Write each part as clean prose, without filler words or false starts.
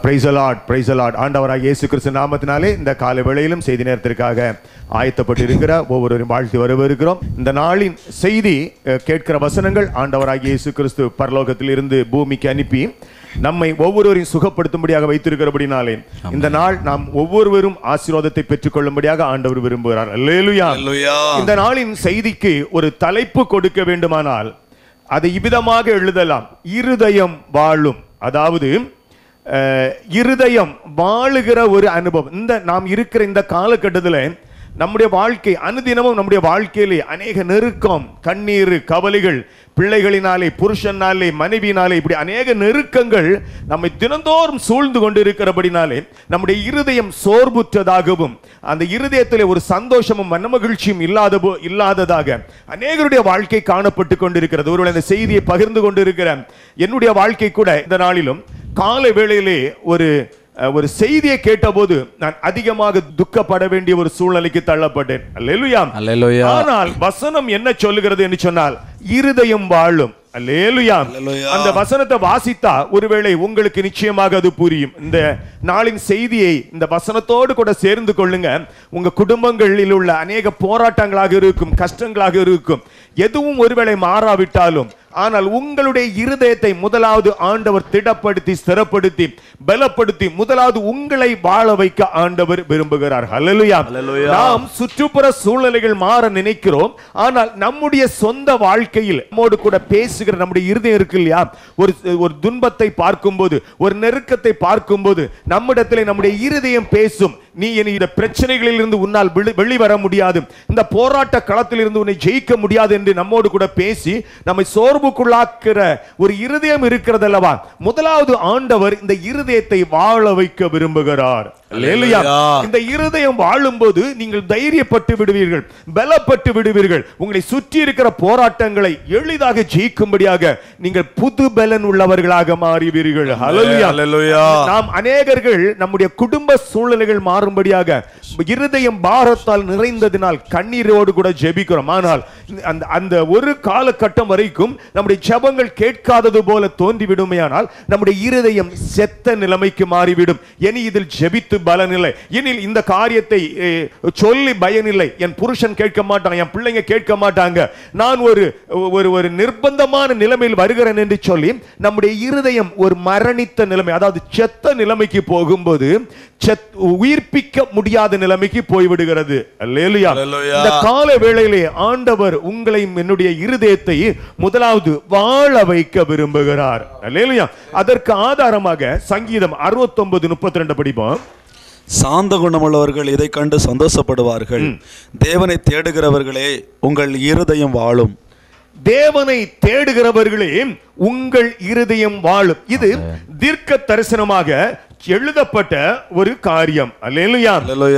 Price the Lord, praise the Lord. ஆண்டவராகிய இயேசு கிறிஸ்து நாமத்தினாலே இந்த காலை வேளையிலும் செய்தி நேரத்திற்காக ஆயத்தப்பட்டு இருக்கிற ஒவ்வொருவரையும் வாழ்த்தி வரவேற்கிறோம். இந்த நாளின் செய்தி கேட்கிற வசனங்கள் ஆண்டவராகிய இயேசு கிறிஸ்து பரலோகத்தில் இருந்து பூமிக்கு அனுப்பி நம்மை ஒவ்வொருவரையும் சுகப்படுத்தும்படியாக வைத்திருக்கிறபடினாலே இந்த நாள் நாம் ஒவ்வொருவரும் ஆசீர்வாதத்தை பெற்றுக் கொள்ளும்படியாக ஆண்டவர் விரும்புகிறார். அல்லேலூயா. இந்த நாளின் செய்திக்கு ஒரு தலைப்பு கொடுக்க வேண்டுமானால் அதை இவ்விதமாக எழுதலாம்: இருதயம் வாழும். அதாவது இருதயம் வாழுகிற ஒரு அனுபவம். இந்த நாம் இருக்கிற இந்த காலகட்டத்தில் நம்முடைய வாழ்க்கை அனுதினமும் நம்முடைய வாழ்க்கையிலே அநேக நெருக்கம், கண்ணீர், கவலைகள், பிள்ளைகளினாலே, புருஷனாலே, மனைவியினாலே, இப்படி அநேக நெருக்கங்கள் நம்மை தினந்தோறும் சூழ்ந்து கொண்டு இருக்கிறபடினாலே நம்முடைய இருதயம் சோர்வுற்றதாகவும் அந்த இருதயத்திலே ஒரு சந்தோஷமும் மனமகிழ்ச்சியும் இல்லாததாக அநேகருடைய வாழ்க்கை காணப்பட்டு கொண்டிருக்கிறது. ஒருவேளை இந்த செய்தியை பகிர்ந்து கொண்டிருக்கிற என்னுடைய வாழ்க்கை கூட இந்த நாளிலும் காலை வேளையிலே ஒரு செய்தியை கேட்டபோது நான் அதிகமாக துக்கப்பட வேண்டிய ஒரு சூழ்நிலைக்கு தள்ளப்பட்டேன். அல்லேலூயா. ஆனால் வசனம் என்ன சொல்லுகிறது என்று சொன்னால், இருதயம் வாழும். அல்லேலூயா. அந்த வசனத்தை வாசித்தா ஒருவேளை உங்களுக்கு நிச்சயமாக அது புரியும். இந்த நாளின் செய்தியை இந்த வசனத்தோடு கூட சேர்ந்து கொள்ளுங்க. உங்க குடும்பங்களில் உள்ள அநேக போராட்டங்களாக இருக்கும், கஷ்டங்களாக இருக்கும், எதுவும் ஒருவேளை மாறாவிட்டாலும் ஆனால் உங்களுடைய இருதயத்தை முதலாவது ஆண்டவர் திடப்படுத்தி, ஸ்திரப்படுத்தி, பலப்படுத்தி முதலாவது உங்களை வாழ வைக்க ஆண்டவர் விரும்புகிறார். ஹல்லேலூயா. நாம் சுற்றுப்புற சூழ்நிலைகள் மாற நினைக்கிறோம், ஆனால் நம்முடைய சொந்த வாழ்க்கையில் நம்மோடு கூட பேசுகிற நம்முடைய இருதயம் இருக்கு இல்லையா, ஒரு துன்பத்தை பார்க்கும்போது, ஒரு நெருக்கத்தை பார்க்கும்போது நம்மிடத்திலே நம்முடைய இருதயம் பேசும். நீ இந்த பிரச்சனைகளில் இருந்து உன்னால் வெளிவர முடியாது, இந்த போராட்ட களத்தில் இருந்து உன்னை ஜெயிக்க முடியாது என்று நம்மோடு கூட பேசி நம்மை சோர்வுக்குள்ளாக்குற ஒரு இருதயம் இருக்கிறது அல்லவா. முதலாவது ஆண்டவர் இந்த இருதயத்தை வாழ வைக்க விரும்புகிறார். இந்த இருதயம் வாழும்போது நீங்கள் தைரியப்பட்டு விடுவீர்கள், பலப்பட்டு விடுவீர்கள். உங்களை சுற்றி இருக்கிற போராட்டங்களை எளிதாக ஜெயிக்கும்படியாக நீங்கள் புது பலன் உள்ளவர்களாக மாறுவீர்கள். ஹல்லேலூயா. நாம் அநேகர்கள் நம்முடைய குடும்ப சூழ்நிலைகள் மாறும்படியாக இருதயம் பாரத்தால் நிறைந்ததினால் கண்ணீரோடு கூட ஜெபிக்கிறோம். ஆனால் அந்த ஒரு காலகட்டம் வரைக்கும் நம்முடைய ஜெபங்கள் கேட்காதது போல தோன்றிவிடுமையானால் நம்முடைய இருதயம் செத்த நிலைமைக்கு மாறிவிடும். இனி இதில் ஜெபித்து பலனில்லை, எனில் இந்த காரியத்தை சொல்லி பயனில்லை, என் புருஷன் கேட்க மாட்டான், என் பிள்ளைங்க கேட்க மாட்டாங்க, நான் ஒரு நிர்பந்தமான நிலைமையில் வருகிறேன் என்று சொல்லி நம்முடைய இருதயம் ஒரு மரணித்த நிலைமை, அதாவது செத்த நிலைமைக்கு போகும்போது உயிர்ப்பிக்க முடியாத நிலைமைக்கு போய்விடுகிறது. அல்லேலூயா. இந்த கால வேளையிலே ஆண்டவர் உங்களையும் என்னுடைய இருதயத்தை முதலாவது வாழ வைக்க விரும்புகிறார். அல்லேலூயா. அதற்கு ஆதாரமாக சங்கீதம் 69:32 படிப்போம். சாந்த குணமுள்ளவர்கள் இதை கண்டு சந்தோஷப்படுவார்கள், தேவனை தேடுகிறவர்களே உங்கள் இருதயம் வாழும். தேவனை தேடுகிறவர்களே உங்கள் இருதயம் வாழும். இது தீர்க்க தரிசனமாக எழுதப்பட்ட ஒரு காரியம். அல்லேலூயா.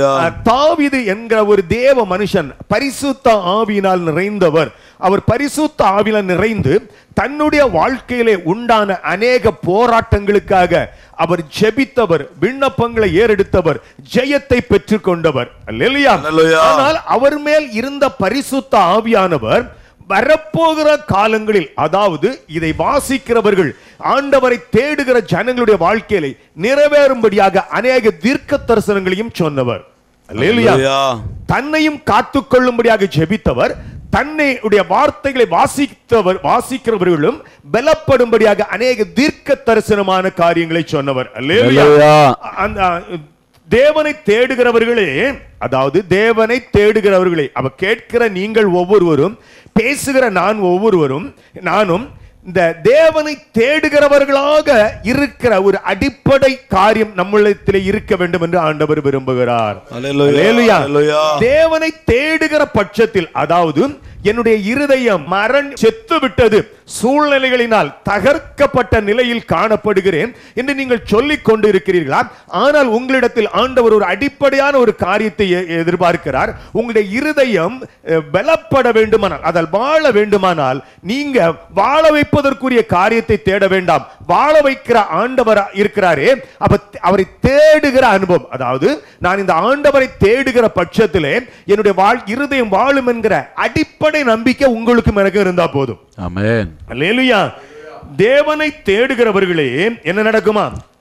தாவீது என்கிற ஒரு தேவ மனுஷன் பரிசுத்த ஆவியினால் நிறைந்தவர். அவர் பரிசுத்த ஆவியினால் நிறைந்து தன்னுடைய வாழ்க்கையிலே உண்டான அநேக போராட்டங்களுக்காக அவர் ஜெபித்தவர், விண்ணப்பங்களை ஏறெடுத்தவர், ஜெயத்தை பெற்றுக் கொண்டவர். அல்லேலூயா. ஆனால் அவர் மேல் இருந்த பரிசுத்த ஆவியானவர் வரப்போகிற காலங்களில், அதாவது இதை வாசிக்கிறவர்கள், ஆண்டவரை தேடுகிற ஜனங்களுடைய வாழ்க்கையிலே நிறைவேறும்படியாக அநேக தீர்க்க தரிசனங்களையும் சொன்னவர். அல்லேலூயா. தன்னையும் காத்துக்கொள்ளும்படியாக ஜெபித்தவர், தன்னுடைய வார்த்தைகளை வாசிக்கிறவர்களும் பலப்படும்படியாக அநேக தீர்க்க தரிசனமான காரியங்களை சொன்னவர். அல்லேலூயா. தேவனை தேடுகிறவர்களே, அதாவது தேவனை தேடுகிறவர்களே, அவ கேட்கிற நீங்கள் ஒவ்வொருவரும், பேசுகிற நானும் இந்த தேவனை தேடுகிறவர்களாக இருக்கிற ஒரு அடிப்படை காரியம் நம்மிடத்திலே இருக்க வேண்டும் என்று ஆண்டவர் விரும்புகிறார். தேவனை தேடுகிற பட்சத்தில், அதாவது என்னுடைய இருதயம் செத்து விட்டது, சூழ்நிலைகளினால் தகர்க்கப்பட்ட நிலையில் காணப்படுகிறேன் என்று நீங்கள் சொல்லிக் கொண்டு இருக்கிறீர்களா? ஆனால் உங்களிடத்தில் ஆண்டவர் ஒரு அடிப்படையான ஒரு காரியத்தை எதிர்பார்க்கிறார். உங்களுடைய இருதயம் பலப்பட வேண்டுமானால், அதில் வாழ வேண்டுமானால் நீங்க வாழ வைப்பதற்குரிய காரியத்தை தேட வேண்டாம். வாழ வைக்கிற ஆண்டவர் இருக்கிறாரே, அவரை தேடுகிற அனுபவம். அதாவது நான் இந்த ஆண்டவரை தேடுகிற பட்சத்திலே என்னுடைய இருதயம் வாழும் என்கிற அடிப்படை நம்பிக்கை உங்களுக்கும் எனக்கு இருந்தா போதும். ஆமென். அல்லேலூயா. தேவனை தேடுகிறவர்களே என்ன நடக்குமா?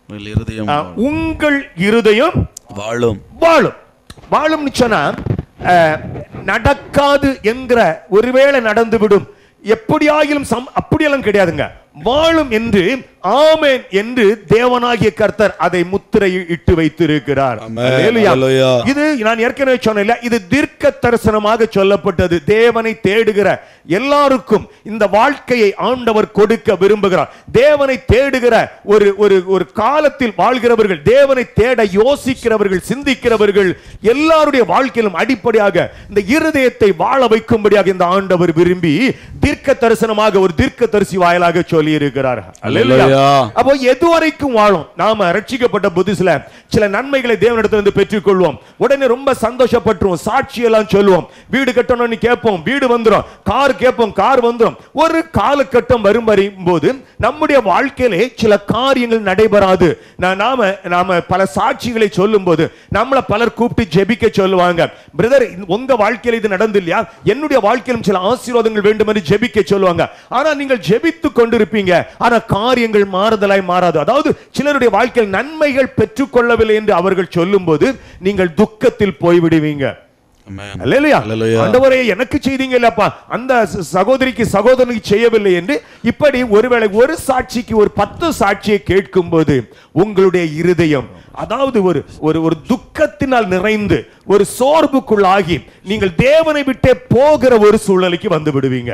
உங்கள் இருதயம் வாழும். வாழும். வாழும்னு சொன்னா நடக்காது என்கிற, ஒருவேளை நடந்துவிடும், எப்படியாகிலும் அப்படியெல்லாம் கிடையாதுங்க. வாழும் என்று, ஆமென் என்று தேவனாகிய கர்த்தர் அதை முத்திரையில் இட்டு வைத்திருக்கிறார். இது நான் ஏற்கனவே சொன்னேன், இது தீர்க்க தரிசனமாக சொல்லப்பட்டது. தேவனை தேடுகிற எல்லாருக்கும் இந்த வாழ்க்கையை ஆண்டவர் கொடுக்க விரும்புகிறார். தேவனை தேடுகிற ஒரு காலத்தில் வாழ்கிறவர்கள், தேவனை தேட யோசிக்கிறவர்கள், சிந்திக்கிறவர்கள் எல்லாருடைய வாழ்க்கையிலும் அடிப்படையாக இந்த இருதயத்தை வாழ வைக்கும்படியாக இந்த ஆண்டவர் விரும்பி தீர்க்க தரிசனமாக ஒரு தீர்க்க தரிசி வாயிலாக சொல்லி இருக்கிறார். அப்போ எதுவரைக்கும் வாழும்? நாம ரட்சிக்கப்பட்ட புதுசுல சில நன்மைகளை தேவனிடத்திலிருந்து பெற்றுக் கொள்வோம். உடனே ரொம்ப சந்தோஷப்பட்டுருவோம், சாட்சி எல்லாம் சொல்லுவோம். வீடு கட்டணும்னு கேட்போம், வீடு வந்துடும். கார் கேட்போம், கார் வந்துடும். ஒரு காலகட்டம் வரும்போது நம்முடைய வாழ்க்கையிலே சில காரியங்கள் நடைபெறாது. நாம பல சாட்சிகளை சொல்லும் போது நம்மளை பலர் கூப்பிட்டு ஜெபிக்க சொல்லுவாங்க. பிரதர், உங்க வாழ்க்கையில இது நடந்து இல்லையா? என்னுடைய வாழ்க்கையிலும் சில ஆசீர்வாதங்கள் வேண்டும் என்று ஜெபிக்க சொல்லுவாங்க. ஆனா நீங்கள் ஜெபித்துக் கொண்டிருப்பீங்க, ஆனா காரியங்கள் மாறுதலாய் மாறாது. அதாவது சிலருடைய வாழ்க்கையில் நன்மைகள் பெற்றுக் கொள்ளவில்லை என்று அவர்கள் சொல்லும் போது நீங்கள் துக்கத்தில் போய்விடுவீங்க. ஆண்டவரே, எனக்கு செய்தீங்க இல்லப்பா, அந்த சகோதரிக்கு சகோதரனுக்கு செய்யவில்லை என்று. இப்படி ஒருவேளை ஒரு சாட்சிக்கு ஒரு 10 சாட்சியை கேட்கும் போது உங்களுடைய இருதயம், அதாவது ஒரு துக்கத்தினால் நிறைந்து ஒரு சோர்வுக்குள்ளாகி நீங்கள் தேவனை விட்டே போகிற ஒரு சூழ்நிலைக்கு வந்து விடுவீங்க.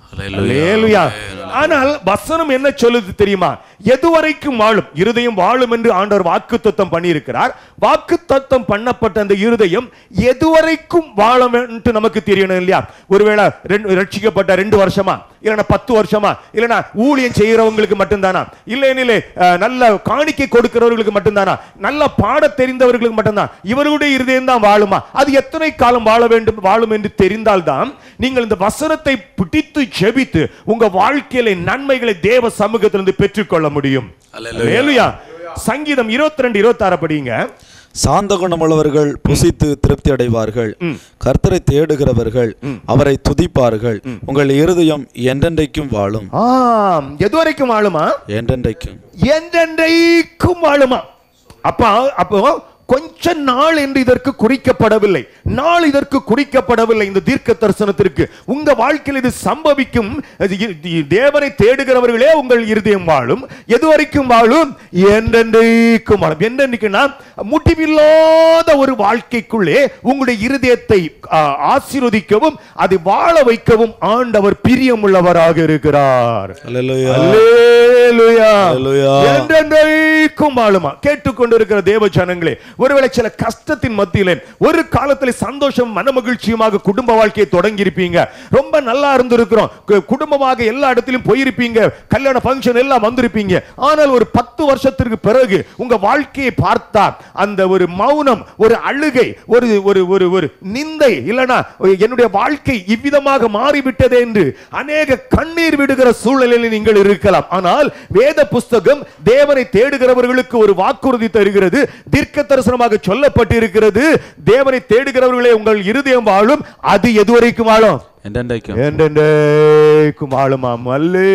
ஆனால் வசனம் என்ன சொல்லுது தெரியுமா? எதுவரைக்கும் வாழும்? இருதயம் வாழும் என்று ஆண்டவர் வாக்குத்தத்தம் பண்ணி இருக்கிறார். வாக்குத்தத்தம் பண்ணப்பட்ட அந்த இருதயம் எதுவரைக்கும் வாழும் என்று நமக்கு தெரியணும் இல்லையா? ஒருவேளை ரட்சிக்கப்பட்ட 2 வருஷமா, இல்லைன்னா 10 வருஷமா, இல்லைன்னா ஊழியம் செய்கிறவங்களுக்கு மட்டும்தானா, இல்லையே நல்ல காணிக்கை கொடுக்கிறவர்களுக்கு மட்டும்தானா, நல்ல பாட தெரிந்தவர்களுக்கு மட்டும்தான் இவர்களுடைய இருதயம் தான் வாழுமா? அது எத்தனை காலம் வாழும் என்று தெரிந்தால்தான் நீங்கள் இந்த வசனத்தை பிடித்து ஜெபித்து உங்க வாழ்க்கையில நன்மைகளை தேவ சமூகத்திலிருந்து பெற்றுக்கொள்ள முடியும். சங்கீதம் 22:26 படிங்க. சாந்த குணமுள்ளவர்கள் புசித்து திருப்தி அடைவார்கள், கர்த்தரை தேடுகிறவர்கள் அவரை துதிப்பார்கள், உங்கள் இருதயம் என்றென்றைக்கும் வாழும். எதுவரைக்கும் வாழுமா? என்றென்றைக்கும் வாழுமா? அப்போ கொஞ்ச நாள் என்று இதற்கு குறிக்கப்படவில்லை, நாள் இதற்கு குறிக்கப்படவில்லை. இந்த தீர்க்க தரிசனத்திற்கு உங்க வாழ்க்கையில் இது சம்பவிக்கும். தேவனை தேடுகிறவர்களே உங்கள் இருதயம் வாழும். எதுவரைக்கும் வாழும்? என்றென்றைக்கும் வாழும். என்றென்றைக்குன்னா முடிவில்லாத ஒரு வாழ்க்கைக்குள்ளே உங்களுடைய இருதயத்தை ஆசீர்வதிக்கவும் அதை வாழ வைக்கவும் ஆண்டவர் பிரியமுள்ளவராக இருக்கிறார். என்றென்றைக்கும் வாழுமா? கேட்டுக்கொண்டிருக்கிற தேவ ஜனங்களே, ஒருவேளை சில கஷ்டத்தின் மத்தியிலே ஒரு காலத்தில் சந்தோஷம் மனமகிழ்ச்சியுமாக குடும்ப வாழ்க்கையை தொடங்கி இருப்பீங்க. ரொம்ப நல்லா இருந்திருக்கிறோம், குடும்பமாக எல்லா இடத்திலும் போயிருப்பீங்க, கல்யாண ஃபங்க்ஷன் எல்லாம் வந்திருப்பீங்க. ஆனால் ஒரு 10 வருஷத்திற்கு பிறகு உங்க வாழ்க்கையை பார்த்தா அந்த ஒரு மௌனம், ஒரு அழுகை, ஒரு நிந்தை, இல்லனா என்னுடைய வாழ்க்கை இவ்விதமாக மாறிவிட்டதே என்று அநேக கண்ணீர் விடுகிற சூழ்நிலையில் நீங்கள் இருக்கலாம். ஆனால் வேத புஸ்தகம் தேவனை தேடுகிறவர்களுக்கு ஒரு வாக்குறுதி தருகிறது. தீர்க்க தரிசனமாக சொல்லப்பட்டிருக்கிறது, தேவனை தேடுகிறவர்களே உங்கள் இருதயம் வாழும். அது எதுவரைக்கும் வாழும்? என்றென்றைக்கும் வாழுமாம்.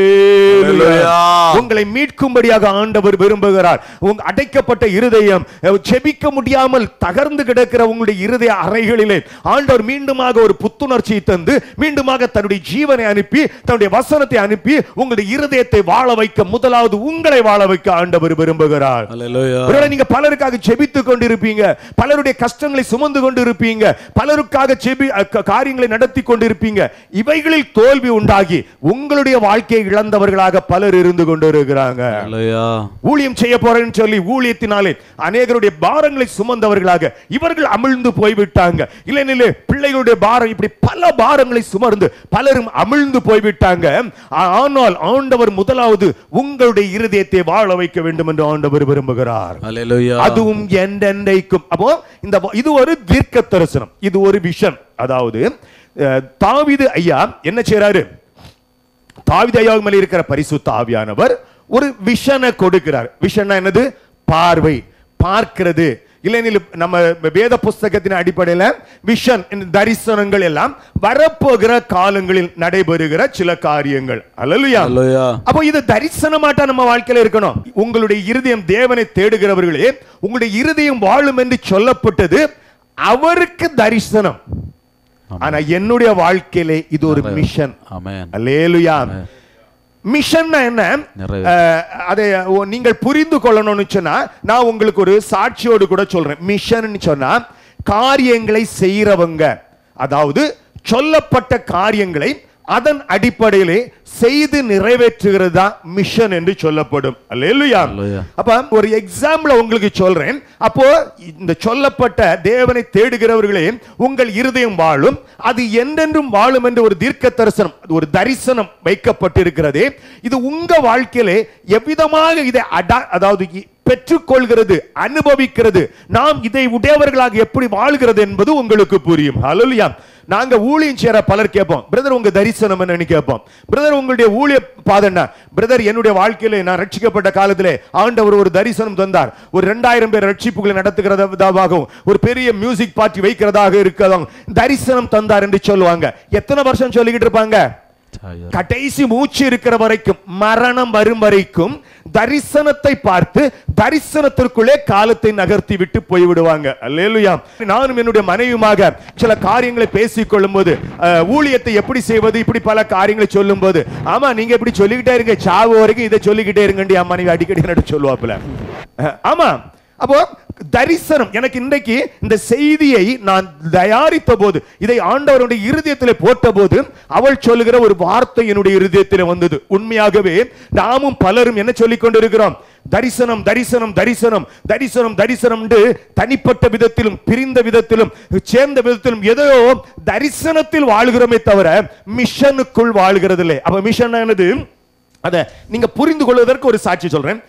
உங்களை மீட்கும்படியாக ஆண்டவர் விரும்புகிறார். அடைக்கப்பட்ட இருதயம், செபிக்க முடியாமல் தகர்ந்து கிடக்கிற உங்களுடைய இருதய அறைகளிலே ஆண்டவர் மீண்டுமாக ஒரு புத்துணர்ச்சியை தந்து மீண்டுமாக தன்னுடைய ஜீவனை அனுப்பி தன்னுடைய வசனத்தை அனுப்பி உங்களுடைய இருதயத்தை வாழ வைக்க, முதலாவது உங்களை வாழ வைக்க ஆண்டவர் விரும்புகிறார். நீங்க பலருக்காக செபித்துக் கொண்டிருப்பீங்க, பலருடைய கஷ்டங்களை சுமந்து கொண்டிருப்பீங்க, பலருக்காக காரியங்களை நடத்தி கொண்டிருப்பீங்க. இவைகளில் தோல்வி உண்டாகி உங்களுடைய வாழ்க்கையை இழந்தவர்களாக பலர் இருந்து கொண்டிருக்கிறாங்க. ஊழியம் செய்ய போறேன்னு சொல்லி ஊழியத்தினாலே அநேகருடைய பாரங்களை சுமந்தவர்களாக இவர்கள் அமிழ்ந்து போய்விட்டாங்க. இல்ல பிள்ளைகளுடைய பாரம், இப்படி பல பாரங்களை சுமர்ந்து பலரும் அமிழ்ந்து போய்விட்டாங்க. ஆனால் ஆண்டவர் முதலாவது உங்களுடைய இருதயத்தை வாழ வைக்க வேண்டும் என்று ஆண்டவர் விரும்புகிறார். அதுவும் என்றென்றைக்கும். அப்போ இது ஒரு தீர்க்க தரிசனம், இது ஒரு விஷன். அதாவது தாவீது ஐயா என்ன செய்றாரு? தாவீது ஐயா மேல இருக்கிற பரிசுத்த ஆவியானவர் ஒரு விஷனை கொடுக்கிறார். விஷன் என்னது? பார்வை, பார்க்கிறது, இல்லைன்னு நம்ம வேத புஸ்தகத்தின் அடிப்படையில் விஷன் தரிசனங்கள் எல்லாம் வரப்போகிற காலங்களில் நடைபெறுகிற சில காரியங்கள். அல்லேலூயா. அப்போ இது தரிசனமாட்டா நம்ம வாழ்க்கையில இருக்கணும். உங்களுடைய இருதயம் தேவனை தேடுகிறவர்களே, உங்களுடைய இருதயம் வாழும் என்று சொல்லப்பட்டது அவருக்கு தரிசனம். ஆனா என்னுடைய வாழ்க்கையிலே இது ஒரு மிஷன். அல்லேலூயா. மிஷன் என்ன? அதை நீங்கள் புரிந்து கொள்ளணும்னு சொன்னா நான் உங்களுக்கு ஒரு சாட்சியோடு கூட சொல்றேன். மிஷன் சொன்னா காரியங்களை செய்யறவங்க, அதாவது சொல்லப்பட்ட காரியங்களை அதன் அடிப்படையிலே செய்து நிறைவேற்றுகிறது தான் மிஷன் என்று சொல்லப்படும். அல்லேலூயா. அப்ப ஒரு எக்ஸாம்பிள் உங்களுக்கு சொல்றேன். அப்போ இந்த சொல்லப்பட்ட தேவனை தேடுகிறவர்களே உங்கள் இருதயம் வாழும், அது என்றென்றும் வாழும் என்று ஒரு தீர்க்க தரிசனம், ஒரு தரிசனம் வைக்கப்பட்டிருக்கிறது. இது உங்க வாழ்க்கையிலே எவ்விதமாக இதை அதாவது பெற்றுக்கொள்கிறது, அனுபவிக்கிறது, நாம் இதை உடையவர்களாக எப்படி வாழ்கிறது என்பது உங்களுக்கு புரியும். அல்லேலூயா. நாங்க ஊழியம் செய்யற பலர் கேட்போம், பிரதர் உங்க தரிசனம் என்னன்னு கேட்போம். பிரதர் உங்களுடைய ஊழிய பாதை என்ன? பிரதர் என்னுடைய வாழ்க்கையில நான் ரட்சிக்கப்பட்ட காலத்திலே ஆண்டவர் ஒரு தரிசனம் தந்தார். ஒரு 2000 பேர் ரட்சிப்புகளை நடத்துகிறதாகவும் ஒரு பெரிய மியூசிக் பார்ட்டி வைக்கிறதாக இருக்கிறதாகவும் தரிசனம் தந்தார் என்று சொல்லுவாங்க. எத்தனை வருஷம் சொல்லிக்கிட்டு இருப்பாங்க? கடைசி மூச்சு இருக்கிற வரைக்கும், மரணம் வரும் வரைக்கும் தரிசனத்தை பார்த்து தரிசனத்திற்குள்ளே காலத்தை நகர்த்தி விட்டு போய்விடுவாங்க. அல்லேலூயா. நானும் என்னுடைய மனைவியுமாக சில காரியங்களை பேசிக் கொள்ளும் போது, ஊழியத்தை எப்படி செய்வது, இப்படி பல காரியங்களை சொல்லும் போது, ஆமா நீங்க இப்படி சொல்லிக்கிட்டே இருங்க, சாவு வரைக்கும் இதை சொல்லிக்கிட்டே இருங்க மனைவி அடிக்கடி சொல்லுவாப்புல. ஆமா. அப்போ தரிசனம் எனக்கு இன்றைக்கு இந்த செய்தியை நான் தயாரித்த போது, இதை ஆண்டவருடைய இருதயத்தில் போட்ட போது அவள் சொல்லுகிற ஒரு வார்த்தை என்னுடைய இருதயத்தில் வந்தது. உண்மையாகவே நாமும் பலரும் என்ன சொல்லிக் கொண்டிருக்கிறோம்? தரிசனம் தரிசனம் தரிசனம் தரிசனம் தரிசனம் என்று தனிப்பட்ட விதத்திலும் பிரிந்த விதத்திலும் சேர்ந்த விதத்திலும் ஏதோ தரிசனத்தில் வாழ்கிறோமே தவிர மிஷனுக்குள் வாழ்கிறது இல்லை. அப்ப மிஷன் என்னது? அதை நீங்க புரிந்து கொள்வதற்கு ஒரு சாட்சி சொல்றேன்.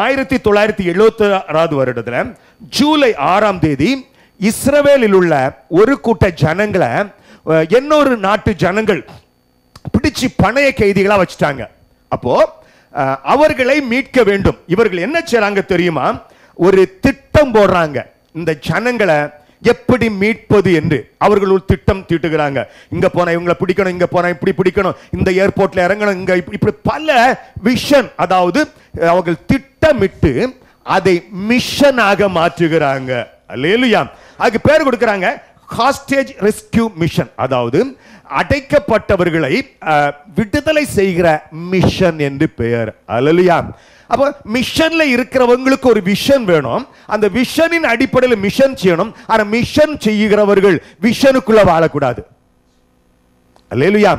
1976 வருடத்துல ஜூலை 6ஆம் தேதி இஸ்ரவேலில் உள்ள ஒரு கூட்ட ஜனங்களை இன்னொரு நாட்டு ஜனங்கள் பிடிச்சு பணைய கைதிகளா வச்சுட்டாங்க. அப்போ அவர்களை மீட்க வேண்டும். இவர்கள் என்ன செய்றாங்க தெரியுமா? ஒரு திட்டம் போடுறாங்க. இந்த ஜனங்களை எப்படி மீட்பது என்று அவர்கள் ஒரு திட்டம் தீட்டுகிறாங்க. இங்க போனா இவங்களை பிடிக்கணும், இங்க போனா இப்படி பிடிக்கணும், இந்த ஏர்போர்ட்ல இறங்கணும், இங்க இப்படி பல விஷன், அதாவது அவர்கள் திட்டமிட்டு அதை மிஷனாக மாற்றுகிறாங்க. அல்லேலூயா. அதுக்கு பேர் கொடுக்கறாங்க ஹாஸ்டேஜ் ரெஸ்கியூ மிஷன், அதாவது அடைக்கப்பட்டவர்களை விடுதலை செய்கிற மிஷன் என்று பெயர். அல்லேலூயா. அப்ப மிஷன்ல இருக்கிறவங்களுக்கு ஒரு விஷன் வேணும். அந்த விஷனின் அடிப்படையில் மிஷன் செய்யணும். ஆனா மிஷன் செய்கிறவர்கள் விஷனுக்குள்ள வாழக்கூடாது. அல்லேலூயா.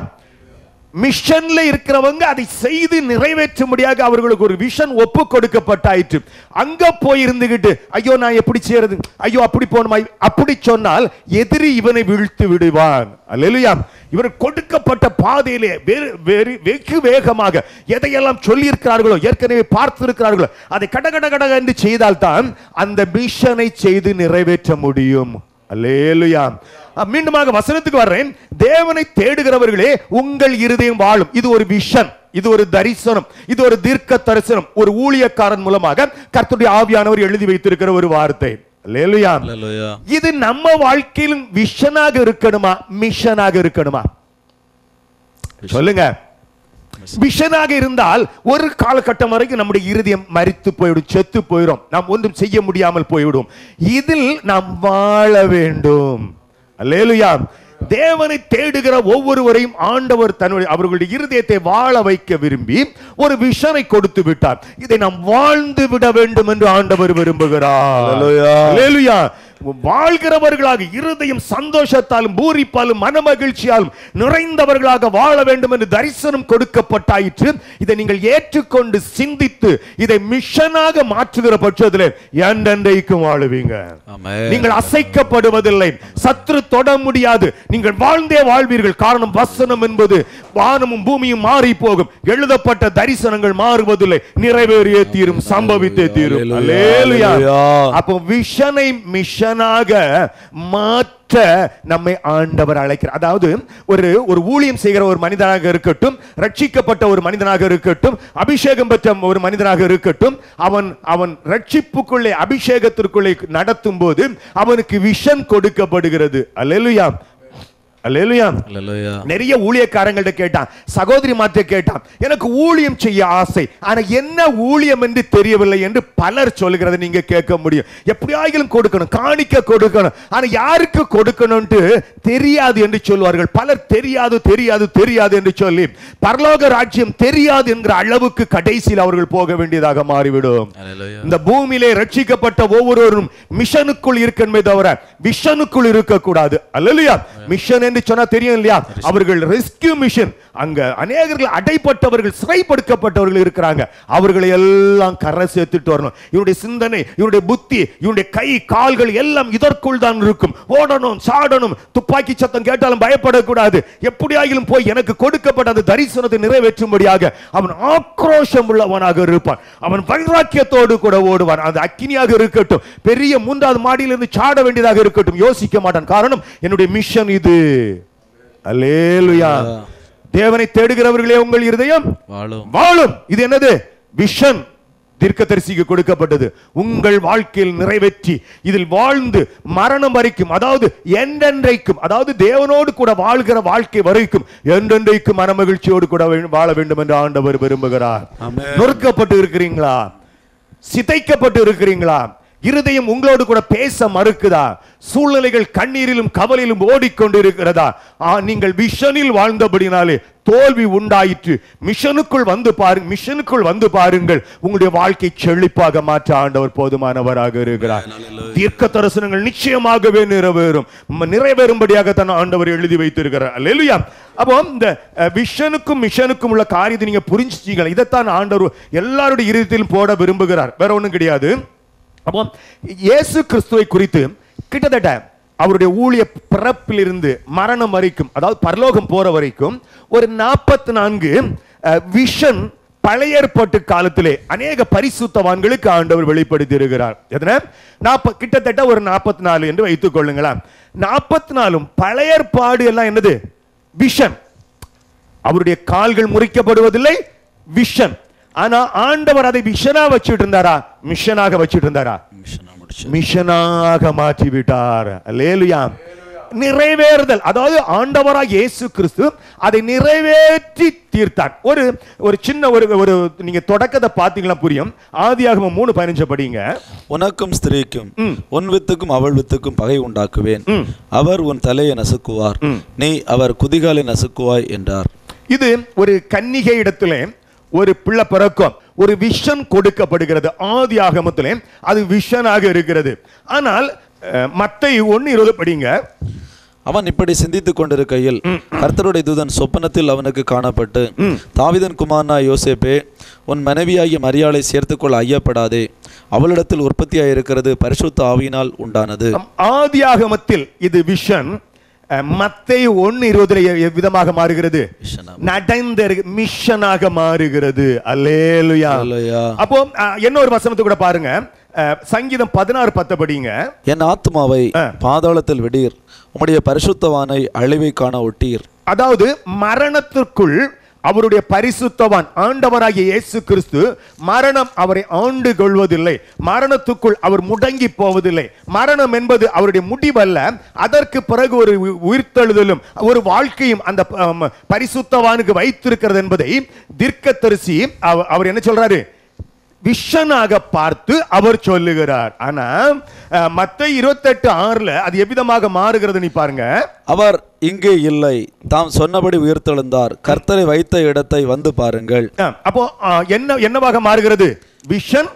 மிஷன்ல இருக்கிறவங்க அதை செய்து நிறைவேற்ற முடியாது. அவர்களுக்கு ஒரு விஷன் ஒப்பு கொடுக்கப்பட்டாயிற்று. அங்க போய் இருந்துகிட்டு ஐயோ நான் எப்படி செய்யறது, ஐயோ அப்படி போகணுமா, அப்படி சொன்னால் எதிரி இவனை வீழ்த்து விடுவான். அல்லேலூயா. இவர் கொடுக்கப்பட்ட பாதையிலே வெகு வேகமாக எதையெல்லாம் சொல்லி இருக்கிறார்களோ, ஏற்கனவே பார்த்திருக்கிறார்களோ, அதை கட கட கட என்று செய்தால்தான் அந்த மிஷனை செய்து நிறைவேற்ற முடியும். அல்லேலூயா. மீண்டுமாக வசனத்துக்கு வர்றேன். தேவனை தேடுகிறவர்களே உங்கள் இருதயம் வாழும். இது ஒரு விஷன், இது ஒரு தரிசனம், இது ஒரு தீர்க்க தரிசனம். ஒரு ஊழியக்காரன் மூலமாக கர்த்தருடைய ஆவியானவர் எழுதி வைத்திருக்கிற ஒரு வார்த்தை. அல்லேலூயா. இது நம்ம வாழ்க்கையிலும் விஷனாக இருக்கணுமா, மிஷனாக இருக்கணுமா? சொல்லுங்க. விஷனாக இருந்தால் ஒரு காலகட்டம் வரைக்கும் நம்முடைய இருதயம் மரித்து போய்விடும், செத்து போயிடும், நாம் ஒன்றும் செய்ய முடியாமல் போய்விடும். இதில் நாம் வாழ வேண்டும். அல்லேலூயா. தேவனை தேடுகிற ஒவ்வொருவரையும் ஆண்டவர் தன்னுடைய அவர்களுடைய இருதயத்தை வாழ வைக்க விரும்பி ஒரு விஷனை கொடுத்து விட்டார். இதை நாம் வாழ்ந்து விட வேண்டும் என்று ஆண்டவர் விரும்புகிறார். அல்லேலூயா. வாழ்கிறவர்களாக இருதயம் சந்தோஷத்தாலும் பூரிப்பாலும் மனமகிழ்ச்சியாலும் நிறைந்தவர்களாக வாழ வேண்டும் என்று தரிசனம் கொடுக்கப்பட்டாயிற்று. இதை நீங்கள் ஏற்றுக்கொண்டு சிந்தித்து இதை மிஷனாக மாற்றுகிற பட்சத்தில் என்றென்றைக்கும் வாழுவீங்க. நீங்கள் அசைக்கப்படுவதில்லை, சத்ரு தொட முடியாது, நீங்கள் வாழ்ந்தே வாழ்வீர்கள். காரணம் வசனம் என்பது வானமும் பூமியும் மாறி போகும், எழுதப்பட்ட தரிசனங்கள் மாறுவதில்லை, நிறைவேறியே தீரும், சம்பவித்தே தீரும். அல்லேலூயா. அப்போ விஷனை மிஷன் மிஷனாக மாற்ற நம்மை ஆண்டவர் அழைக்கிறார். அதாவது ஒரு ஊழியம் செய்கிற ஒரு மனிதனாக இருக்கட்டும், ரட்சிக்கப்பட்ட ஒரு மனிதனாக இருக்கட்டும், அபிஷேகம் பெற்ற ஒரு மனிதனாக இருக்கட்டும், அவன் ரட்சிப்புக்குள்ளே அபிஷேகத்திற்குள்ளே நடத்தும் போது அவனுக்கு விஷன் கொடுக்கப்படுகிறது. அல்லேலூயா, அல்லேலூயா. நிறைய ஊழியக்காரங்கள்ட்ட கேட்டான், சகோதரி மாற்ற கேட்டான், எனக்கு ஊழியம் செய்ய ஆசை, ஆனா என்ன ஊழியம் என்று தெரியவில்லை என்று பலர் சொல்லுகிறத நீங்க கேட்க முடியும். எப்படியாகிலும் கொடுக்கணும், காணிக்க கொடுக்கணும், ஆனா யாருக்கு கொடுக்கணும்னு தெரியாது என்று சொல்வார்கள். பலர் தெரியாது தெரியாது தெரியாது என்று சொல்லி பரலோக ராஜ்யம் தெரியாது என்கிற அளவுக்கு கடைசியில் அவர்கள் போக வேண்டியதாக மாறிவிடும். இந்த பூமியிலே ரட்சிக்கப்பட்ட ஒவ்வொருவரும் மிஷனுக்குள் இருக்கணுமே தவிர விஷனுக்குள் இருக்கக்கூடாது. அல்லேலூயா. மிஷன் சொன்னா தெரியும் இல்லையா, அவர்கள் ரெஸ்கியூ மிஷன். அங்க அநேகர்கள் அடைப்பட்டவர்கள், சிறைப்படுத்தப்பட்டவர்கள் இருக்கிறாங்க. அவர்களை எல்லாம் கரை சேர்த்துட்டு வரணும். இவருடைய சிந்தனை, இவருடைய புத்தி, இவருடைய கை கால்கள் எல்லாம் இதற்குள் தான் இருக்கும். ஓடணும், சாடணும், துப்பாக்கி சத்தம் கேட்டாலும் பயப்படக்கூடாது. எப்படியாகிலும் போய் எனக்கு கொடுக்கப்பட்ட அந்த தரிசனத்தை நிறைவேற்றும்படியாக அவன் ஆக்ரோஷம் உள்ளவனாக இருப்பான். அவன் வைராக்கியத்தோடு கூட ஓடுவான். அது அக்கினியாக இருக்கட்டும், பெரிய 3வது மாடியிலிருந்து சாட வேண்டியதாக இருக்கட்டும், யோசிக்க மாட்டான். காரணம், என்னுடைய மிஷன் இது. அல்லேலூயா. தேவனை தேடுகிறவர்களே உங்கள் இருதயம் வாழும். இது என்னது? விஷன். தீர்க்கதரிசிக்கு கொடுக்கப்பட்டது. உங்கள் வாழ்க்கையில் நிறைவேற்றி இதில் வாழ்ந்து மரணம் வரைக்கும், அதாவது என்றென்றைக்கும், அதாவது தேவனோடு கூட வாழ்கிற வாழ்க்கை வரைக்கும் என்றென்றைக்கும் மனமகிழ்ச்சியோடு கூட வாழ வேண்டும் என்று ஆண்டவர் விரும்புகிறார். நொறுக்கப்பட்டு இருக்கிறீங்களா? சிதைக்கப்பட்டு இருக்கிறீங்களா? இருதயம் உங்களோடு கூட பேச மறுக்குதா? சூழ்நிலைகள் கண்ணீரிலும் கவலையிலும் ஓடிக்கொண்டு இருக்கிறதா? நீங்கள் விஷனில் வாழ்ந்தபடினாலே தோல்வி உண்டாயிற்று. மிஷனுக்குள் வந்து பாருங்கள். உங்களுடைய வாழ்க்கை செழிப்பாக மாற்ற ஆண்டவர் போதுமானவராக இருக்கிறார். தீர்க்க தரிசனங்கள் நிச்சயமாகவே நிறைவேறும்படியாக தான் ஆண்டவர் எழுதி வைத்திருக்கிறார். அல்லேலூயா. அப்போ இந்த விஷனுக்கும் மிஷனுக்கும் உள்ள காரியத்தை நீங்க புரிஞ்சுட்டீங்க. இதைத்தான் ஆண்டவர் எல்லாருடைய இருதயத்திலும் போட விரும்புகிறார். வேற ஒண்ணும் கிடையாது. அப்போ இயேசு கிறிஸ்துவை குறித்து கிட்டத்தட்ட அவருடைய ஊழிய பிறப்பிலிருந்து மரணம் வரைக்கும், அதாவது பரலோகம் போற வரைக்கும் ஒரு 44 விஷன் பழைய ஏற்பாட்டு காலத்திலே அநேக பரிசுத்தவான்களுக்கு ஆண்டவர் வெளிப்படுத்தி இருக்கிறார். கிட்டத்தட்ட ஒரு 44 என்று வைத்துக் கொள்ளுங்களேன். 44 பழைய ஏற்பாடு எல்லாம் என்னது? விஷன். அவருடைய கால்கள் முறிக்கப்படுவதில்லை, விஷன். ஆனா ஆண்டவர் அதை விஷனா வச்சிட்டு இருந்தாரா? மிஷனாக வச்சிட்டு இருந்தாரா? மிஷனாக மாற்றி விட்டார். அல்லேலூயா. நிறைவேறுதல், அதாவது ஆண்டவராக இயேசு கிறிஸ்து அதை நிறைவேற்றி தீர்த்தார். ஒரு சின்ன ஒரு நீங்க தொடக்கத்தை பாத்தீங்கன்னா புரியும். ஆதியாகமம் 3:15 படிங்க. உனக்கும் ஸ்திரீக்கும் உன் வித்துக்கும் அவள் வித்துக்கும் பகை உண்டாக்குவேன், அவர் உன் தலையை நசுக்குவார், நீ அவர் குதிகாலை நசுக்குவாய் என்றார். இது ஒரு கன்னிகை இடத்திலே ஒரு பிள்ளை பிறக்கும், ஒரு விஷன் கொடுக்கப்படுகிறது. ஆதியாகமத்திலே அது விஷனாக இருக்கிறது. ஆனால் மத்தேயு 1:20 படிங்க. அவன் இப்படி சிந்தித்துக் கொண்டிருக்கையில் கர்த்தருடைய தூதன் சொப்பனத்தில் அவனுக்கு காணப்பட்டு, தாவீதின் குமாரனா யோசேப்பே, உன் மனைவியாகிய மரியாளை சேர்த்துக்கொள்ள ஐயப்படாதே, அவளிடத்தில் உற்பத்தியாயிருக்கிறது பரிசுத்த ஆவியினால் உண்டானது. ஆதியாகமத்தில் இது விஷன். மத்தேயு 1:20 விதமாக மாறுகிறது, நடந்த மிஷனாக மாறுகிறது. அல்லேலூயா. அப்போ இன்னொரு வசனத்தை கூட பாருங்க. சங்கீதம் 16:10 படிங்க. என் ஆத்மாவை பாதாளத்தில் விடீர், உம்முடைய பரிசுத்தவானை அழிவை காண ஒட்டீர். அதாவது மரணத்திற்குள் அவருடைய பரிசுத்தவான் ஆண்டவராகிய இயேசு கிறிஸ்து, மரணம் அவரை ஆண்டு கொள்வதில்லை, மரணத்துக்குள் அவர் முடங்கி போவதில்லை. மரணம் என்பது அவருடைய முடிவல்ல, அதற்கு பிறகு ஒரு உயிர்த்தெழுதலும் ஒரு வாழ்க்கையும் அந்த பரிசுத்தவானுக்கு வைத்திருக்கிறது என்பதை தீர்க்கதரிசி அவர் என்ன சொல்றாரு? விஷனாக பார்த்து அவர் சொல்லுகிறார். ஆனா மத்தேயு 28:6 அது எவ்விதமாக மாறுகிறது நீ பாருங்க. அவர் இங்கே இல்லை, தாம் சொன்னபடி உயிர்த்தெழுந்தார், கர்த்தரை வைத்த இடத்தை வந்து பாருங்கள். அப்போ என்னவாக மாறுகிறது? விஷன்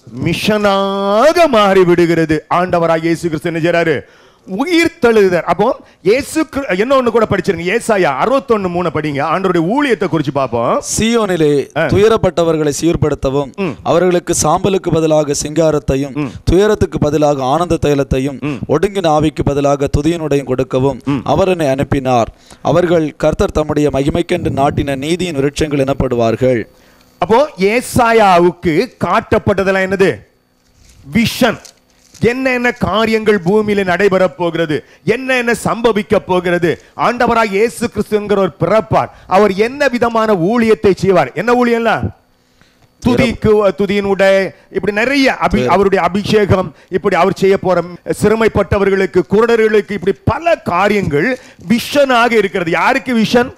மிஷனாக மாறி விடுகிறது. ஆண்டவராகிய இயேசு கிறிஸ்து என்ன செய்றாரு? உயிர்த்தெழுதல். அப்போ இயேசு என்ன ஒண்ணு கூட படிச்சிருங்க. ஏசாயா 61:3 படிங்க. ஆண்டவருடைய ஊழியத்தை குறித்து பார்ப்போம். சீயோனிலே துயரப்பட்டவர்களை சீர்படுத்தவும், அவர்களுக்கு சாம்பலுக்கு பதிலாக சிங்காரத்தையும், துயரத்துக்கு பதிலாக ஆனந்த தைலத்தையும், ஒடுங்கின ஆவிக்கு பதிலாக துதியினுடையும் கொடுக்கவும் அவர் என்னை அனுப்பினார். அவர்கள் கர்த்தர் தம்முடைய மகிமைக்கென்று நாட்டின நீதியின் விருட்சங்கள் எனப்படுவார்கள். அப்போ ஏசாயாவுக்கு காட்டப்பட்டதெல்லாம் என்னது? விஷன். என்ன காரியங்கள் பூமியில நடைபெற போகிறது, என்ன சம்பவிக்க போகிறது. ஆண்டவராக இயேசு கிறிஸ்து என்கிற ஒரு பிறப்பார். அவர் என்ன விதமான ஊழியத்தை செய்வார்? என்ன ஊழியம்லாம்? துதியினுடைய இப்படி நிறைய அவருடைய அபிஷேகம், இப்படி அவர் செய்ய போற சிறுமைப்பட்டவர்களுக்கு, குருடர்களுக்கு, இப்படி பல காரியங்கள் விஷனாக இருக்கிறது. யாருக்கு விஷன்?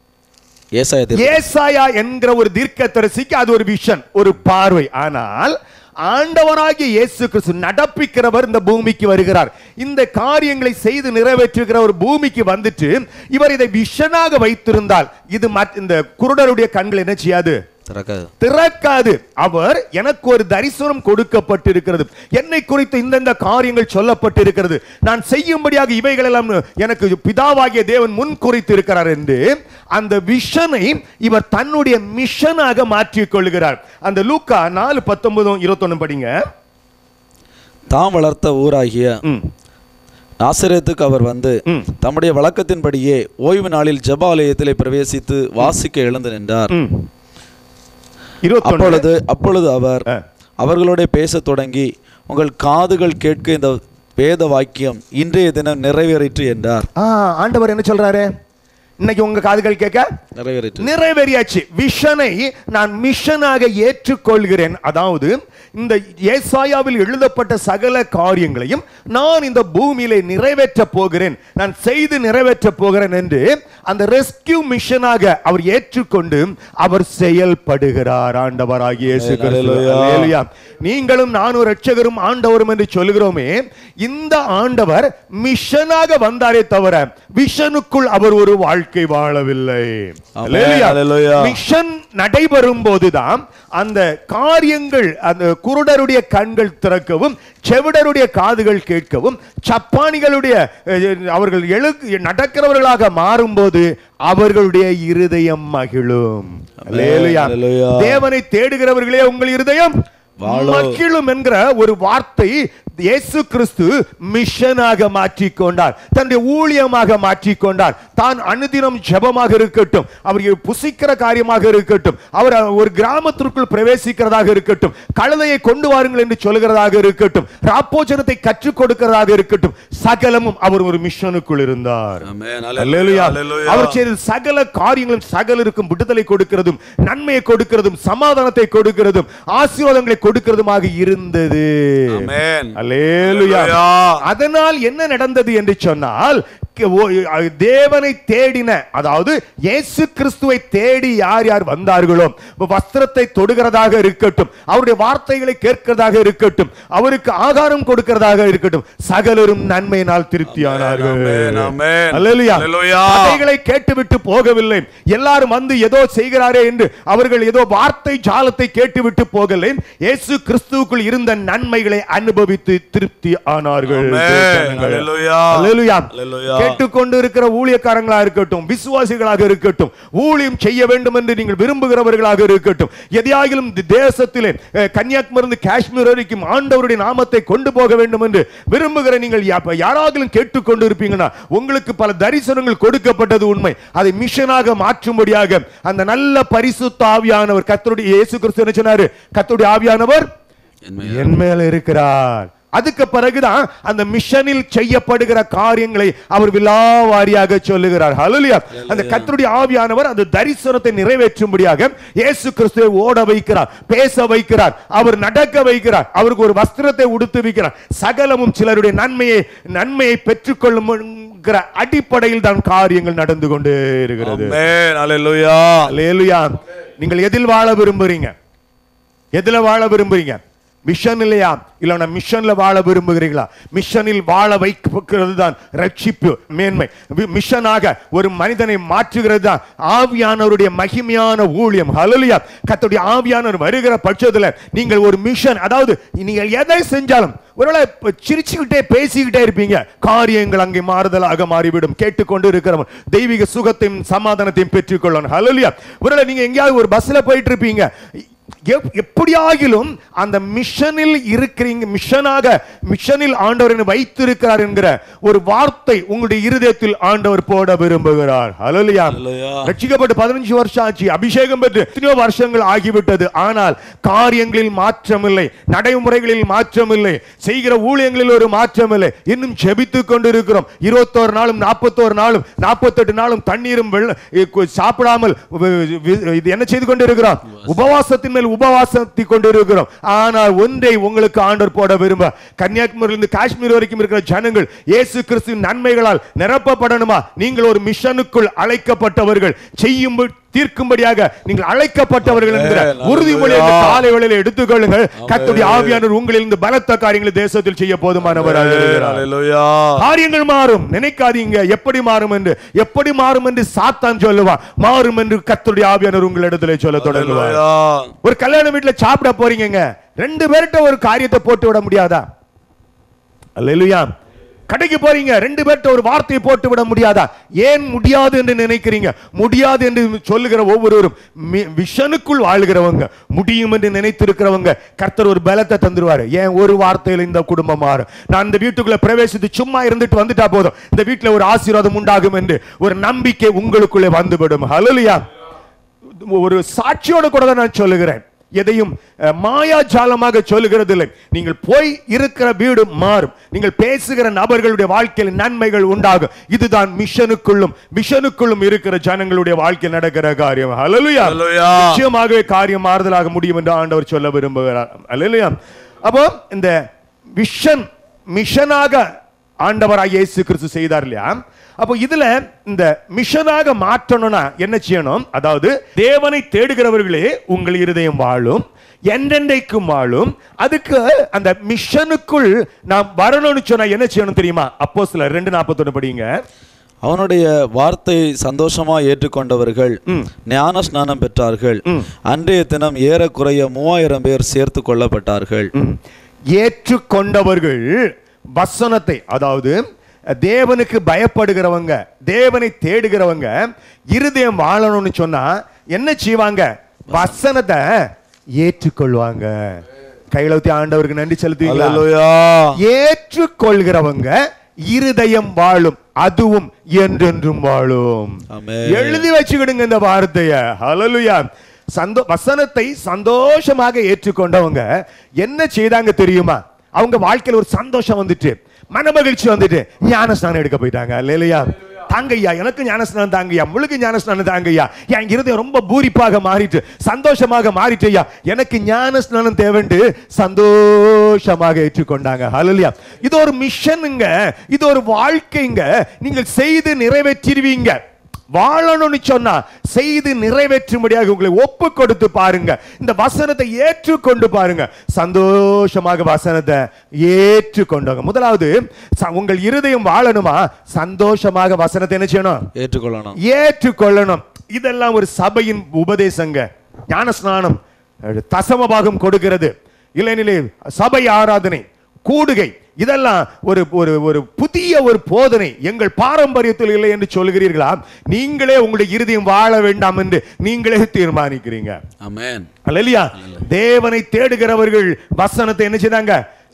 ஏசாயா என்கிற ஒரு தீர்க்கதரிசிக்கு அது ஒரு விஷன், ஒரு பார்வை. ஆனால் ஆண்டவராகிய இயேசு கிறிஸ்து நடப்பிக்கிறவர் இந்த பூமிக்கு வருகிறார். இந்த காரியங்களை செய்து நிறைவேற்றுகிற ஒரு பூமிக்கு வந்துட்டு இவர் இதை விஷனாக வைத்திருந்தால் இது இந்த குருடருடைய கண்கள் என்ன செய்யாது? திறக்காது. அவர் எனக்கு ஒரு தரிசனம் கொடுக்கப்பட்டிருக்கிறது, என்னை குறித்து இந்த காரியங்கள் சொல்லப்பட்டிருக்கிறது, நான் செய்யும்படியாக இவைகள் எல்லாம் எனக்கு பிதாவாகிய தேவன் முன் குறித்து இருக்கிறார் என்று அந்த விஷனை இவர் தன்னுடைய மிஷனாக மாற்றிக் கொள்கிறார். அந்த லூக்கா 4:19-21 படிங்க. தாம் வளர்த்த ஊராகிய நாசரேத்துக்கு அவர் வந்து தம்முடைய வழக்கத்தின்படியே ஓய்வு நாளில் ஜெப ஆலயத்திலே பிரவேசித்து வாசிக்க எழுந்து நின்றார். அப்பொழுது அவர் அவர்களோட பேச தொடங்கி, உங்கள் காதுகள் கேட்க இந்த வேத வாக்கியம் இன்றைய தினம் நிறைவேறிற்று என்றார். ஆண்டவர் என்ன சொல்றாரு? இன்னைக்கு உங்க காதுகள் கேட்க நிறைவேறியாச்சு. விஷனை நான் மிஷனாக ஏற்றுக்கொள்கிறேன். அதாவது இந்த ஏசாயாவில் எழுதப்பட்ட சகல காரியங்களையும் நான் இந்த பூமியிலே நிறைவேற்ற போகிறேன், நான் செய்து நிறைவேற்ற போகிறேன் என்று அந்த ரெஸ்கியூ மிஷனாக அவர் ஏற்றுக்கொண்டு அவர் செயல்படுகிறார். ஆண்டவராகிய இயேசு கிறிஸ்து. அல்லேலூயா. நீங்களும் நானும் இரட்சகரும் ஆண்டவரும் என்று சொல்கிறோமே, இந்த ஆண்டவர் மிஷனாக வந்தாரே தவிர விஷனுக்குள் அவர் ஒரு வாழ்க்கை வாழவில்லை. மிஷன் நடைபெறும் போதுதான் அந்த காரியங்கள், அந்த குருடருடைய கண்கள் திறக்கவும், செவிடருடைய காதுகள் கேட்கவும், சப்பானிகளுடைய அவர்கள் நடக்கிறவர்களாக மாறும்போது அவர்களுடைய இருதயம் மகிழும். தேவனை தேடுகிறவர்களே உங்கள் இருதயம் மகிழும் என்கிற ஒரு வார்த்தை இயேசு கிறிஸ்து மிஷனாக மாற்றிக்கொண்டார், தன்னுடைய ஊழியமாக மாற்றிக்கொண்டார். தான் அனுதினம் ஜெபமாக இருக்கட்டும், அவர் புசிக்கிற காரியமாக இருக்கட்டும், அவர் ஒரு கிராமத்திற்குள் பிரவேசிக்கிறதாக இருக்கட்டும், கழுதையை கொண்டு வாருங்கள் என்று சொல்கிறதாக இருக்கட்டும், ராப்போஜனத்தை கற்றுக் கொடுக்கிறதாக இருக்கட்டும், சகலமும் அவர் ஒரு மிஷனுக்குள் இருந்தார். அவர் செய்த சகல காரியங்களும் சகலருக்கும் விடுதலை கொடுக்கிறதும், நன்மையை கொடுக்கிறதும், சமாதானத்தை கொடுக்கிறதும், ஆசீர்வாதங்களை கொடுக்கிறதுமாக இருந்தது. அதனால் என்ன நடந்தது என்று சொன்னால், தேவனை தேடின, அதாவது இயேசு கிறிஸ்துவை தேடி யார் யார் வந்தார்களோ, வஸ்திரத்தை தொடுகிறதாக இருக்கட்டும், அவருடைய வார்த்தைகளை கேட்கிறதாக இருக்கட்டும், அவருக்கு ஆகாரம் கொடுக்கிறதாக இருக்கட்டும், சகலரும் நன்மையினால் திருப்தியானார்கள். அதைகளை கேட்டுவிட்டு போகவில்லை. எல்லாரும் வந்து ஏதோ செய்கிறாரே என்று அவர்கள் ஏதோ வார்த்தை ஜாலத்தை கேட்டுவிட்டு போகவில்லை. இயேசு கிறிஸ்துவுக்குள் இருந்த நன்மைகளை அனுபவித்து திருப்தி ஆனார்கள். கேட்டுக்கொண்டு இருக்கிற ஊழியக்காரங்களா இருக்கட்டும், விசுவாசிகளாக இருக்கட்டும், ஊழியம் செய்ய வேண்டும் என்று நீங்கள் விரும்புகிறவர்களாக இருக்கட்டும், எதையாகிலும் தேசத்திலே கன்னியாகுமரி காஷ்மீர் வரைக்கும் ஆண்டவருடைய நாமத்தை கொண்டு போக வேண்டும் என்று விரும்புகிற நீங்கள் யாராகிலும் கேட்டுக்கொண்டு இருப்பீங்கன்னா, உங்களுக்கு பல தரிசனங்கள் கொடுக்கப்பட்டது உண்மை. அதை மிஷனாக மாற்றும்படியாக அந்த நல்ல பரிசுத்த ஆவியானவர், கர்த்தருடைய இயேசு கிறிஸ்து என்ன சொன்னாரு? கர்த்தருடைய ஆவியானவர் என் மேல இருக்கிறார். அதுக்கு பிறகுதான் அந்த மிஷனில் செய்யப்படுகிற காரியங்களை அவர் விலாவாரியாக சொல்லுகிறார். ஹல்லேலூயா. அந்த கர்த்தருடைய ஆவியானவர் அந்த தரிசனத்தை நிறைவேற்றும்படியாக இயேசு கிறிஸ்துவை ஓட வைக்கிறார், பேச வைக்கிறார், அவர் நடக்க வைக்கிறார், அவருக்கு ஒரு வஸ்திரத்தை உடுத்து வைக்கிறார். சகலமும் சிலருடைய நன்மையை பெற்றுக்கொள்ளும் அடிப்படையில் தான் காரியங்கள் நடந்து கொண்டே இருக்கிறது. நீங்கள் எதில் வாழ விரும்புறீங்க? எதுல வாழ விரும்புறீங்க? மிஷன் இல்லையா? இல்ல மிஷன்ல வாழ விரும்புகிறீங்களா? மிஷனில் வாழ வைக்கிறது தான் ரட்சிப்பு, மேன்மை. மிஷனாக ஒரு மனிதனை மாற்றுகிறது தான் ஆவியானவருடைய மகிமையான ஊழியம். ஹல்லேலூயா. கர்த்தருடைய ஆவியானவர் வருகிற பட்சத்தில் நீங்கள் ஒரு மிஷன், அதாவது நீங்கள் எதை செஞ்சாலும் ஒருவேளை சிரிச்சுக்கிட்டே பேசிக்கிட்டே இருப்பீங்க, காரியங்கள் அங்கே மாறுதலாக மாறிவிடும். கேட்டுக்கொண்டு இருக்கிறவன் தெய்வீக சுகத்தையும் சமாதானத்தையும் பெற்றுக்கொள்ளணும். ஹல்லேலூயா. ஒருவேளை நீங்க எங்கேயாவது ஒரு பஸ்ல போயிட்டு இருப்பீங்க, எப்படியாகிலும் அந்த மிஷனில் இருக்கிறீங்க, மிஷனில் ஆண்டவர் வைத்திருக்கிறார் என்கிற ஒரு வார்த்தை உங்களுடைய இருதயத்தில் ஆண்டவர் போட விரும்புகிறார். ஹல்லேலூயா. ரட்சிக்கப்பட்டு 15 வருஷம் ஆச்சு, அபிஷேகம் பெற்று எத்தனையோ வருஷங்கள் ஆகிவிட்டது. ஆனால் காரியங்களில் மாற்றம் இல்லை, நடைமுறைகளில் மாற்றம் இல்லை, செய்கிற ஊழியங்களில் ஒரு மாற்றம் இல்லை. இன்னும் ஜெபித்துக் கொண்டிருக்கிறோம். 21 நாளும் 41 நாளும் 48 நாளும் தண்ணீரும் சாப்பிடாமல் என்ன செய்து கொண்டிருக்கிறோம்? உபவாசத்தின் மேல் உபவாசத்தை கொண்டிருக்கிறோம். ஆனால் ஒன்றை உங்களுக்கு ஆண்டவர் போட விரும்ப, கன்னியாகுமரியிலிருந்து காஷ்மீர் வரைக்கும் இருக்கிற ஜனங்கள் இயேசு கிறிஸ்துவின் நன்மைகளால் நிரப்பப்படணுமா? நீங்கள் ஒரு மிஷனுக்குள் அழைக்கப்பட்டவர்கள், செய்யும் தீர்க்கும்படியாக நீங்கள் அழைக்கப்பட்டவர்கள் என்கிற உறுதிமொழியை காலை வேளையிலே எடுத்துக்கொள்ளுங்கள். கர்த்தருடைய ஆவியானவர் உங்களிலிருந்து பலத்த காரியங்களை தேசத்தில் செய்ய போதுமானவராக இருக்கிறார். காரியங்கள் மாறும், நினைக்காதீங்க எப்படி மாறும் என்று சாத்தான் சொல்லுவான். மாறும் என்று கர்த்தருடைய ஆவியானவர் உங்களிடத்திலே சொல்ல தொடங்குவார். ஒரு கல்யாண வீட்டுல சாப்பிட போறீங்க, 2 பேர்கிட்ட ஒரு காரியத்தை போட்டு விட முடியாதா? அல்லேலூயா. கடைக்கு போறீங்க, 2 பேர்ட்ட ஒரு வார்த்தையை போட்டு விட முடியாதா? ஏன் முடியாது என்று நினைக்கிறீங்க? முடியாது என்று சொல்லுகிற ஒவ்வொருவரும் விஷனுக்குள் வாழ்கிறவங்க, முடியும் என்று நினைத்திருக்கிறவங்க கர்த்தர் ஒரு பலத்தை தந்துருவாரு. ஏன் ஒரு வார்த்தையில் இந்த குடும்பம் மாறும். நான் இந்த வீட்டுக்குள்ள பிரவேசித்து சும்மா இருந்துட்டு வந்துட்டா போதும், இந்த வீட்டுல ஒரு ஆசீர்வாதம் உண்டாகும் என்று ஒரு நம்பிக்கை உங்களுக்குள்ளே வந்துவிடும். ஹல்லேலூயா. ஒரு சாட்சியோட கூட தான் நான் சொல்லுகிறேன், எதையும் மாயாஜாலமாக சொல்லுகிறது இல்லை. நீங்கள் போய் இருக்கிற வீடு மாறும், நீங்கள் பேசுகிற நபர்களுடைய வாழ்க்கையில் நன்மைகள் உண்டாகும். இதுதான் மிஷனுக்குள்ளும் இருக்கிற ஜனங்களுடைய வாழ்க்கையில் நடக்கிற காரியம். ஹல்லேலூயா. நிச்சயமாகவே காரியம் மாறுதலாக முடியும் என்று ஆண்டவர் சொல்ல விரும்புகிறார். ஹல்லேலூயா. அப்போ இந்த மிஷனாக ஆண்டவராகிய இயேசு கிறிஸ்து செய்தார் இல்லையா? அப்போ இதுல இந்த மிஷனாக மாற்றணும்னா என்ன செய்யணும்? அதாவது தேவனை தேடுகிறவர்களே உங்கள் இருதயம் வாழும், என்றென்றைக்கும் வாழும். அதுக்கு அந்த மிஷனுக்குள் நாம் வரணும்னு சொன்னா என்ன செய்யணும் தெரியுமா? அப்போஸ்தலர் 2:41 படிங்க. அவனுடைய வார்த்தை சந்தோஷமா ஏற்றுக்கொண்டவர்கள் ஞான ஸ்நானம் பெற்றார்கள். அன்றைய தினம் ஏறக்குறைய 3000 பேர் சேர்த்து கொள்ளப்பட்டார்கள். ஏற்றுக்கொண்டவர்கள் வசனத்தை, அதாவது தேவனுக்கு பயப்படுகிறவங்க, தேவனை தேடுகிறவங்க இருதயம் வாழணும்னு சொன்னா என்ன செய்வாங்க? வசனத்தை ஏற்றுக்கொள்வாங்க. கையில ஊத்தி ஆண்டவருக்கு நன்றி செலுத்துவீங்களா? ஏற்றுக்கொள்கிறவங்க இருதயம் வாழும், அதுவும் என்றென்றும் வாழும். எழுதி வச்சுக்கிடுங்க இந்த வார்த்தைய. ஹல்லேலூயா. வசனத்தை சந்தோஷமாக ஏற்றுக்கொண்டவங்க என்ன செய்தாங்க தெரியுமா? அவங்க வாழ்க்கையில் ஒரு சந்தோஷம் வந்துட்டு, மனமகிழ்ச்சி வந்துட்டு ஞானஸ்நானம் எடுக்க போயிட்டாங்க. அல்லேலூயா. தாங்கய்யா, எனக்கு ஞானஸ்நானம் தாங்கய்யா, முழுக்க ஞானஸ்நானம் தாங்கய்யா, என் இருதயம் ரொம்ப பூரிப்பாக மாறிட்டு சந்தோஷமாக மாறிட்டு, ஐயா எனக்கு ஞானஸ்நானம் தேவைன்னு சந்தோஷமாக ஏற்றுக்கொண்டாங்க. ஹல்லேலூயா. இது ஒரு மிஷனுங்க, இது ஒரு வாழ்க்கைங்க. நீங்கள் செய்து நிறைவேற்றிடுவீங்க. வாழணும்னு சொன்னா செய்து நிறைவேற்றும்படியாக உங்களை ஒப்பு கொடுத்து பாருங்க. இந்த வசனத்தை ஏற்றுக்கொண்டு பாருங்க. சந்தோஷமாக வசனத்தை ஏற்றுக்கொண்டாங்க. முதலாவது உங்கள் இருதயம் வாழணுமா? சந்தோஷமாக வசனத்தை என்ன செய்யணும்? ஏற்றுக்கொள்ளணும். இதெல்லாம் ஒரு சபையின் உபதேசங்க. ஞானஸ்நானம், தசமபாகம் கொடுக்கிறது, இல்லைனிலே சபை ஆராதனை, கூடுகை, இதெல்லாம் ஒரு ஒரு புதிய ஒரு போதனை. எங்கள் பாரம்பரியத்தில் இல்லை என்று சொல்கிறீர்களா? நீங்களே உங்களுடைய இருதயம் வாழ வேண்டாம் என்று நீங்களே தீர்மானிக்கிறீங்க. ஆமென். அல்லேலூயா. தேவனை தேடுகிறவர்கள் வசனத்தை என்ன செய்தாங்க?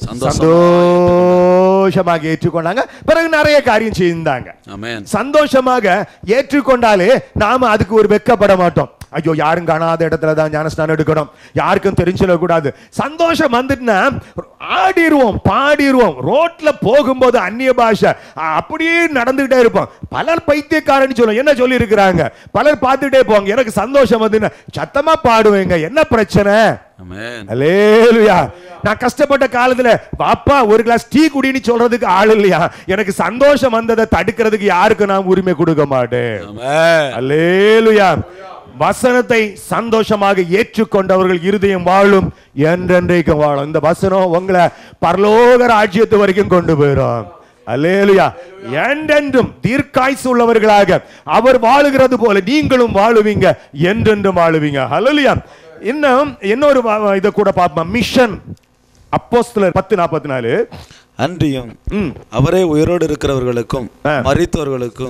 சந்தோஷமாக ஏற்றுக்கொண்டாங்க. பிறகு நிறைய காரியம் செய்தாங்க. ஆமென். சந்தோஷமாக ஏற்றுக்கொண்டாலே நாம அதுக்கு ஒரு வெட்கப்பட மாட்டோம். ஐயோ, யாரும் காணாத இடத்துல தான் ஞானஸ்நானம் எடுக்கணும், யாருக்கும் தெரிஞ்சிடக்கூடாது. சந்தோஷம் வந்துட்டுனா ஆடிடுவோம், பாடிடுவோம். ரோட்ல போகும்போது அந்நிய பாஷை அப்படியே நடந்துகிட்டே இருப்போம். பலர் பைத்தியக்காரன்னு சொல்லுவோம். என்ன சொல்லி இருக்கிறாங்க? பலர் பார்த்துட்டே போவாங்க. எனக்கு சந்தோஷம் வந்து சத்தமா பாடுவேங்க. என்ன பிரச்சனை? அல்லேலூயா. நான் கஷ்டப்பட்ட காலத்துல பாப்பா ஒரு கிளாஸ் டீ குடின்னு சொல்றதுக்கு ஆள் இல்லையா? எனக்கு சந்தோஷம் வந்ததை தடுக்கிறதுக்கு யாருக்கு நான் உரிமை கொடுக்க மாட்டேன். அல்லேலூயா. வசனத்தை சந்தோஷமாக ஏற்றுக்கொண்டவர்கள் இருதயம் வாழும், என்றென்றைக்கும் வாழும். இந்த வசனம் உங்களை பரலோக ராஜ்யத்து வரைக்கும் கொண்டு போயிடும். அல்லேலூயா. என்றென்றும் தீர்க்காயுசு உள்ளவர்களாக அவர் வாழுகிறது போல நீங்களும் வாழுவீங்க, என்றென்றும் வாழுவீங்க. அல்லேலூயா. இன்னும் இன்னொரு இதை கூட பார்ப்போம். மிஷன். அப்போஸ்தலர் 10:44. அன்றியும் அவரே உயிரோடு இருக்கிறவர்களுக்கும் மரித்தவர்களுக்கும்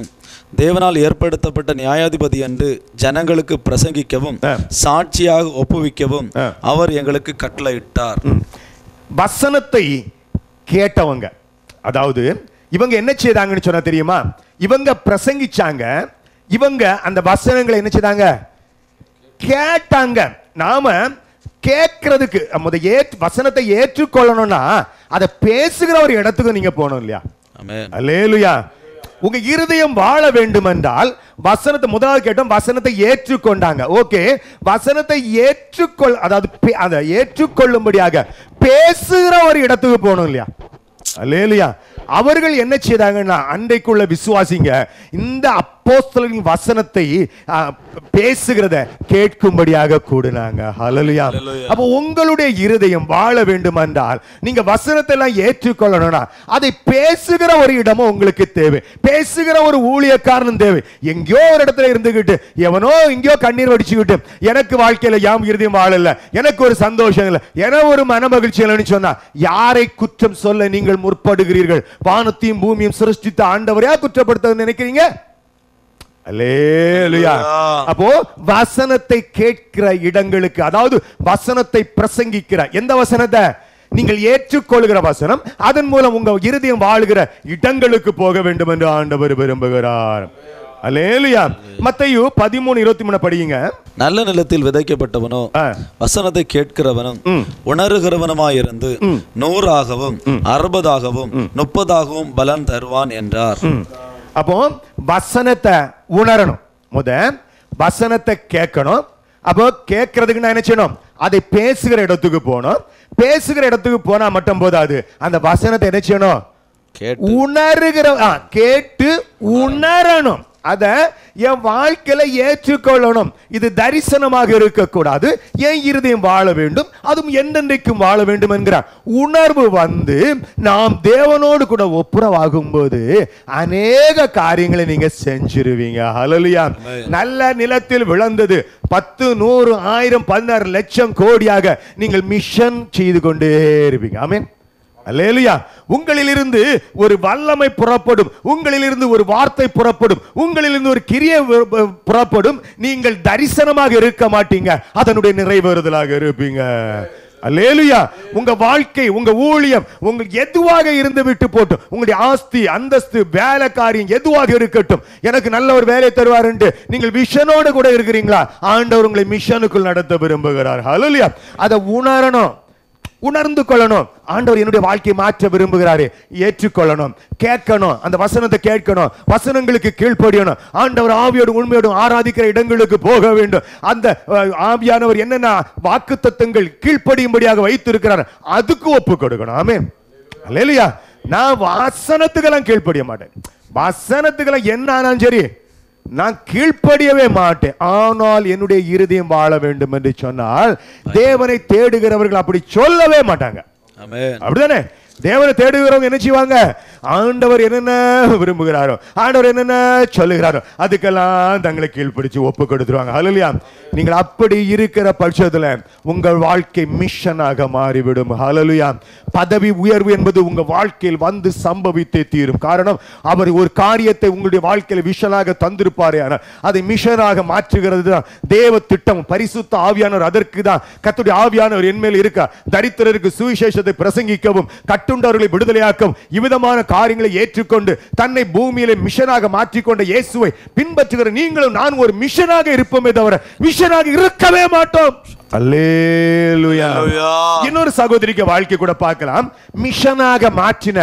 தேவனால் ஏற்படுத்தப்பட்ட நியாயாதிபதி என்று ஜனங்களுக்கு பிரசங்கிக்கவும் சாட்சியாக ஒப்புவிக்கவும் அவர் எங்களுக்கு கட்டளையிட்டார். வசனத்தை கேட்டவங்க, அதாவது இவங்க என்ன செய்தாங்கன்னு சொன்னா தெரியுமா? இவங்க பிரசங்கிச்சாங்க, இவங்க அந்த வசனங்களை என்ன செய்தாங்க? கேட்டாங்க. நாம கேட்கறதுக்கு வசனத்தை ஏற்றுக்கொள்ளணும்னா அதை பேசுகிற ஒரு இடத்துக்கு நீங்க போகணும் இல்லையா? அல்லேலூயா. உங்க இருதயம் வாழ வேண்டும் என்றால் வசனத்தை முதலாவது கேட்டோம், வசனத்தை ஏற்றுக்கொண்டாங்க. ஓகே, வசனத்தை அதை ஏற்றுக்கொள்ளும்படியாக பேசுகிற ஒரு இடத்துக்கு போகணும் இல்லையா? அல்லேலூயா. அவர்கள் என்ன செய்தாங்கன்னா, அன்றைக்குள்ள விசுவாசிங்க இந்த அப்போஸ்தலரின் வசனத்தை பேசுகிறத கேட்கும்படியாக கூடினாங்க. ஹல்லேலூயா. அப்போ உங்களுடைய இருதயம் வாழ வேண்டும் என்றால் நீங்க வசனத்தை எல்லாம் ஏற்றுக்கொள்ளணும்னா அதை பேசுகிற ஒரு இடமும் உங்களுக்கு தேவை, பேசுகிற ஒரு ஊழியக்காரனும் தேவை. எங்கேயோ ஒரு இடத்துல இருந்துகிட்டு எவனோ எங்கேயோ கண்ணீர் வடிச்சுக்கிட்டு எனக்கு வாழ்க்கையில யாம் இருதயம் வாழல, எனக்கு ஒரு சந்தோஷம் இல்லை, என ஒரு மன மகிழ்ச்சி இல்லைன்னு சொன்னா யாரை குற்றம் சொல்ல நீங்கள் முற்படுகிறீர்கள்? வானத்தையும் பூமியும் சிருஷ்டித்த ஆண்டவரையா குற்றப்படுத்த நினைக்கிறீங்க? அல்லேலூயா. அப்போ வசனத்தை கேட்கிற இடங்களுக்கு, அதாவது வசனத்தை பிரசங்கிக்கிற எந்த வசனத்தை நீங்கள் ஏற்றுக்கொள்கிற வசனம், அதன் மூலம் உங்க இருதயம் வாழுகிற இடங்களுக்கு போக வேண்டும் என்று ஆண்டவர் விரும்புகிறார். அல்லேலூயா. மத்தேயு 13:23 படியுங்க. நல்ல நிலத்தில் விதைக்கப்பட்டவனோ வசனத்தை கேட்கிறவனும் உணர்கிறவனுமாயிருந்து 100ஆகவும் 60ஆகவும் 30ஆகவும் பலன் தருவான் என்றார். அப்போ வசனத்தை உணரணும், வசனத்தை கேட்கணும். அப்போ கேட்கறதுக்கு நான் என்ன செய்யணும்? அதை பேசுகிற இடத்துக்கு போகணும். பேசுகிற இடத்துக்கு போனா மட்டும் போதாது, அந்த வசனத்தை என்ன செய்யணும்? கேட்டு உணரணும். அத என் வாழ்க்கையில ஏற்றுக்கொள்ளணும். இது தரிசனமாக இருக்கக்கூடாது, என் இருதயம் வாழ வேண்டும், அதுவும் என்றென்றைக்கும் வாழ வேண்டும் என்கிற உணர்வு வந்து நாம் தேவனோடு கூட ஒப்புரவாகும் போது அநேக காரியங்களை நீங்க செஞ்சிருவீங்க. ஹல்லேலூயா. நல்ல நிலத்தில் விழுந்தது 10, 100, 1000, 16 லட்சம் கோடியாக நீங்கள் மிஷன் செய்து கொண்டே இருப்பீங்க. ஆமென். அல்லேலூயா. உங்களிலிருந்து ஒரு வல்லமை புறப்படும், உங்களிலிருந்து ஒரு வார்த்தை புறப்படும், உங்களிலிருந்து ஒரு கிரியை புறப்படும். நீங்கள் தரிசனமாக இருக்க மாட்டீங்க, அதனுடைய நிறைவேறுதலாக இருப்பீங்க. அல்லேலூயா. உங்க வாழ்க்கை, உங்க ஊழியம், உங்களுக்கு எதுவாக இருந்து விட்டு போட்டும், உங்களுடைய ஆஸ்தி அந்தஸ்து வேலை காரியம் எதுவாக இருக்கட்டும், எனக்கு நல்ல ஒரு வேலை தருவார் என்று நீங்கள் மிஷனோடு கூட இருக்கிறீங்களா? ஆண்டவர் உங்களை மிஷனுக்குள் நடத்த விரும்புகிறார். அல்லேலூயா. அதை உணரணும், உணர்ந்து கொள்ளணும். ஆண்டவர் என்னுடைய வாழ்க்கையை மாற்ற விரும்புகிறாரே, ஏற்றுக்கொள்ளணும், கேட்கணும், அந்த வசனத்தை கேட்கணும், வசனங்களுக்கு கீழ்ப்படியணும். ஆண்டவர் ஆவியோடு உண்மையோடு ஆராதிக்கிற இடங்களுக்கு போக வேண்டும். அந்த ஆவியானவர் என்னென்ன வாக்குத்தத்தங்கள் கீழ்ப்படியும்படியாக வைத்திருக்கிறார் அதுக்கு ஒப்பு கொடுக்கணும். ஆமென். அல்லேலூயா. நான் வசனத்துக்கெல்லாம் கீழ்ப்படிய மாட்டேன், வசனத்துக்கெல்லாம் என்ன ஆனாலும் சரி நான் கீழ்ப்படியவே மாட்டேன். ஆனால் என்னுடைய இருதயம் வாழ வேண்டும் என்று சொன்னால் தேவனை தேடுகிறவர்கள் அப்படி சொல்லவே மாட்டாங்க. அப்படிதானே? தேவனை தேடுகிறவங்க என்ன செய்வாங்க? ஆண்டவர் என்னென்ன விரும்புகிறாரோ, ஆண்டவர் என்னென்ன சொல்லுகிறாரோ அதுக்கெல்லாம் தங்களை கீழ்ப்பிடிச்சு ஒப்பு கொடுத்துருவாங்க. ஹல்லேலூயா. நீங்கள் அப்படி இருக்கிற பட்சத்தில் உங்கள் வாழ்க்கை மிஷனாக மாறிவிடும். ஹல்லேலூயா. பதவி உயர்வு என்பது உங்க வாழ்க்கையில் வந்து சம்பவித்தே தீரும். காரணம், அவர் ஒரு காரியத்தை உங்களுடைய வாழ்க்கையில் விஷனாக தந்திருப்பாரே, ஆனால் அதை மிஷனாக மாற்றுகிறது தான் தேவ திட்டம். பரிசுத்த ஆவியானவர் அதற்கு தான். கர்த்தருடைய ஆவியானவர் என்மேல் இருக்க தரித்திரருக்கு சுவிசேஷத்தை பிரசங்கிக்கவும், கட்டுண்டவர்களை விடுதலையாக்கவும், இவ்விதமான காரியங்களை ஏற்றுக்கொண்டு தன்னை பூமியிலே மிஷனாக மாற்றிக்கொண்ட இயேசுவை பின்பற்றுகிற நீங்களும் நான் ஒரு மிஷனாக இருப்போமே தவிர மிஷனாக இருக்கவே மாட்டோம். அல்லேலூயா. இன்னொரு சகோதரிக்கு வாழ்க்கை கூட பார்க்கலாம். மிஷனாக மாற்றின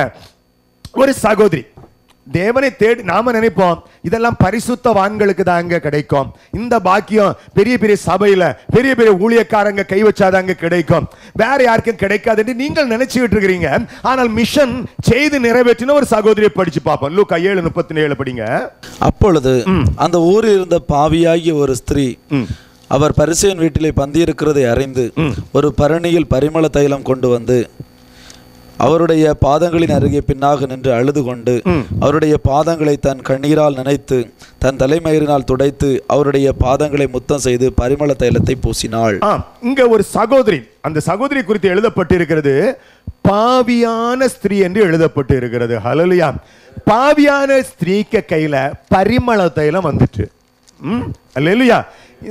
ஒரு சகோதரி, தேவனை தேடி நாம நினைப்போம் இதெல்லாம் பரிசுத்தவான்களுக்கு தாங்க கிடைக்கும், இந்த பாக்கியம் பெரிய பெரிய சபையில பெரிய பெரிய ஊழியக்காரங்க கை வச்சாதாங்க கிடைக்கும், வேற யாருக்கும் கிடைக்காது என்று நீங்கள் நினைச்சுக்கிட்டு இருக்கிறீங்க. ஆனால் மிஷன் செய்து நிறைவேற்றின ஒரு சகோதரியை படிச்சு பார்ப்போம். லூக்கா 7:37 படிங்க. அப்பொழுது அந்த ஊரில் இருந்த பாவியாகிய ஒரு ஸ்திரீ அவர் பரிசேயன் வீட்டிலே பந்தியிருக்கிறதை அறிந்து ஒரு பரணியில் பரிமள தைலம் கொண்டு வந்து அவருடைய பாதங்களின் அருகே பின்னாக நின்று அழுது கொண்டு அவருடைய பாதங்களை தன் கண்ணீரால் நினைத்து தன் தலைமயிரினால் துடைத்து அவருடைய பாதங்களை முத்தம் செய்து பரிமள தைலத்தை பூசினாள். இங்க ஒரு சகோதரி, அந்த சகோதரி குறித்து எழுதப்பட்டிருக்கிறது பாவியான ஸ்திரீ என்று எழுதப்பட்டு இருக்கிறது. ஹல்லேலூயா. பாவியான ஸ்திரீக்கு கையில பரிமள தைலம் வந்துட்டு. ஹல்லேலூயா.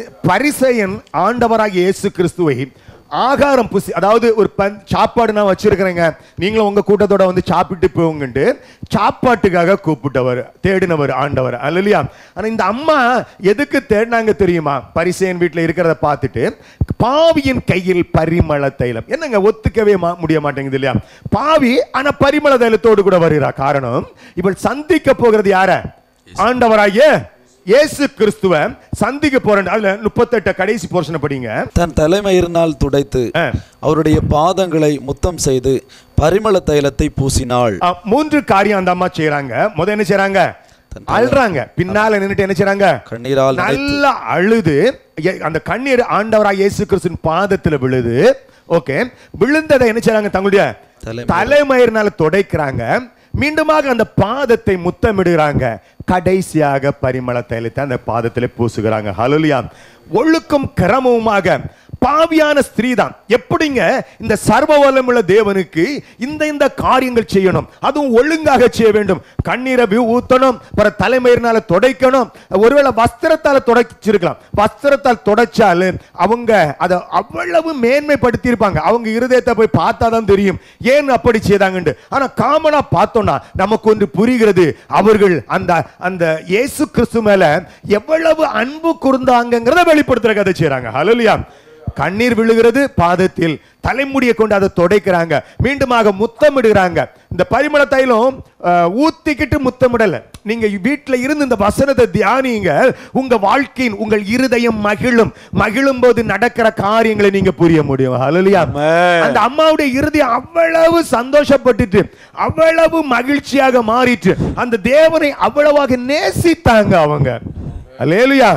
பரிசேயன் ஆண்டவராகிய இயேசு கிறிஸ்துவை ஆகாரம் புசி, அதாவது ஒரு சாப்பாடு நான் வச்சிருக்கிறேங்க, நீங்களும் உங்க கூட்டத்தோட வந்து சாப்பிட்டு போங்கன்ட்டு சாப்பாட்டுக்காக கூப்பிட்டவர், தேடினவர் ஆண்டவர். அல்லையா? ஆனா இந்த அம்மா எதுக்கு தேடினாங்க தெரியுமா? பரிசேயன் வீட்டில் இருக்கிறத பார்த்துட்டு பாவியின் கையில் பரிமள தைலம். என்னங்க ஒத்துக்கவே முடிய மாட்டேங்குது இல்லையா? பாவி ஆனா பரிமள தைலத்தோடு கூட வருகிறா. காரணம், இவள் சந்திக்க போகிறது யார? ஆண்டவராகிய இயேசு கிறிஸ்துவ சந்திக்க போறேன். அதுல 38 கடைசி போர்ஷனை படிங்க. தன் தலைமயிரினால் துடைத்து அவருடைய பாதங்களை முத்தம் செய்து பரிமள தைலத்தை பூசினாள். 3 காரியம் அந்த அம்மா செய்யறாங்க. முதல்ல என்ன செய்யறாங்க? அழுறாங்க. பின்னால நின்னுட்டு என்ன செய்யறாங்க? கண்ணீரால் நல்லா அழுது அந்த கண்ணீர் ஆண்டவராகிய இயேசு கிறிஸ்துவின் பாதத்துல விழுது. ஓகே, விழுந்ததை என்ன செய்யறாங்க? தங்களுடைய தலைமயிரினால துடைக்கிறாங்க. மீண்டுமாக அந்த பாதத்தை முத்தமிடுகிறாங்க. கடைசியாக பரிமள தைலத்தை அந்த பாதத்தில் பூசுகிறாங்க. ஹல்லேலூயா. ஒழுக்கம் கிரமமாக பாவியான ஸ்திரீ தான். எப்படிங்க இந்த சர்வ வல்லமையுள்ள தேவனுக்கு இந்த காரியங்கள் செய்யணும், அதுவும் ஒழுங்காக செய்ய வேண்டும். கண்ணீரை ஊத்தணும், பிற தலைமயிரினால துடைக்கணும். ஒருவேளை வஸ்திரத்தால துடைச்சிருக்கலாம், வஸ்திரத்தால் துடைச்சாலு அவங்க அதை அவ்வளவு மேன்மைப்படுத்தி இருப்பாங்க. அவங்க இருதயத்தை போய் பார்த்தா தான் தெரியும் ஏன் அப்படி செய்தாங்கன்னு. ஆனா காமனா பார்த்தோம்னா நமக்கு ஒன்று புரிகிறது, அவர்கள் அந்த அந்த இயேசு கிறிஸ்து மேல எவ்வளவு அன்பு கூர்ந்தாங்கிறத வெளிப்படுத்துற கதை செய்றாங்க. ஹல்லேலூயா. கண்ணீர் விழுகிறது பாதத்தில், தலைமுடியை கொண்டு அதை துடைக்கிறாங்க, மீண்டுமாக முத்தமிடுகிறாங்க. இந்த பரிமள தைலம் ஊத்திக்கிட்டு முத்தமிடல. நீங்க வீட்டில் இருந்து இந்த வசனத்தை தியானிங்க, உங்க வாழ்க்கையின் உங்கள் இருதயம் மகிழும் போது நடக்கிற காரியங்களை நீங்க புரிய முடியும். ஹல்லேலூயா. அந்த அம்மாவுடைய இருதயம் அவ்வளவு சந்தோஷப்பட்டுட்டு அவ்வளவு மகிழ்ச்சியாக மாறிட்டு அந்த தேவனை அவ்வளவாக நேசித்தாங்க அவங்க. ஹல்லேலூயா.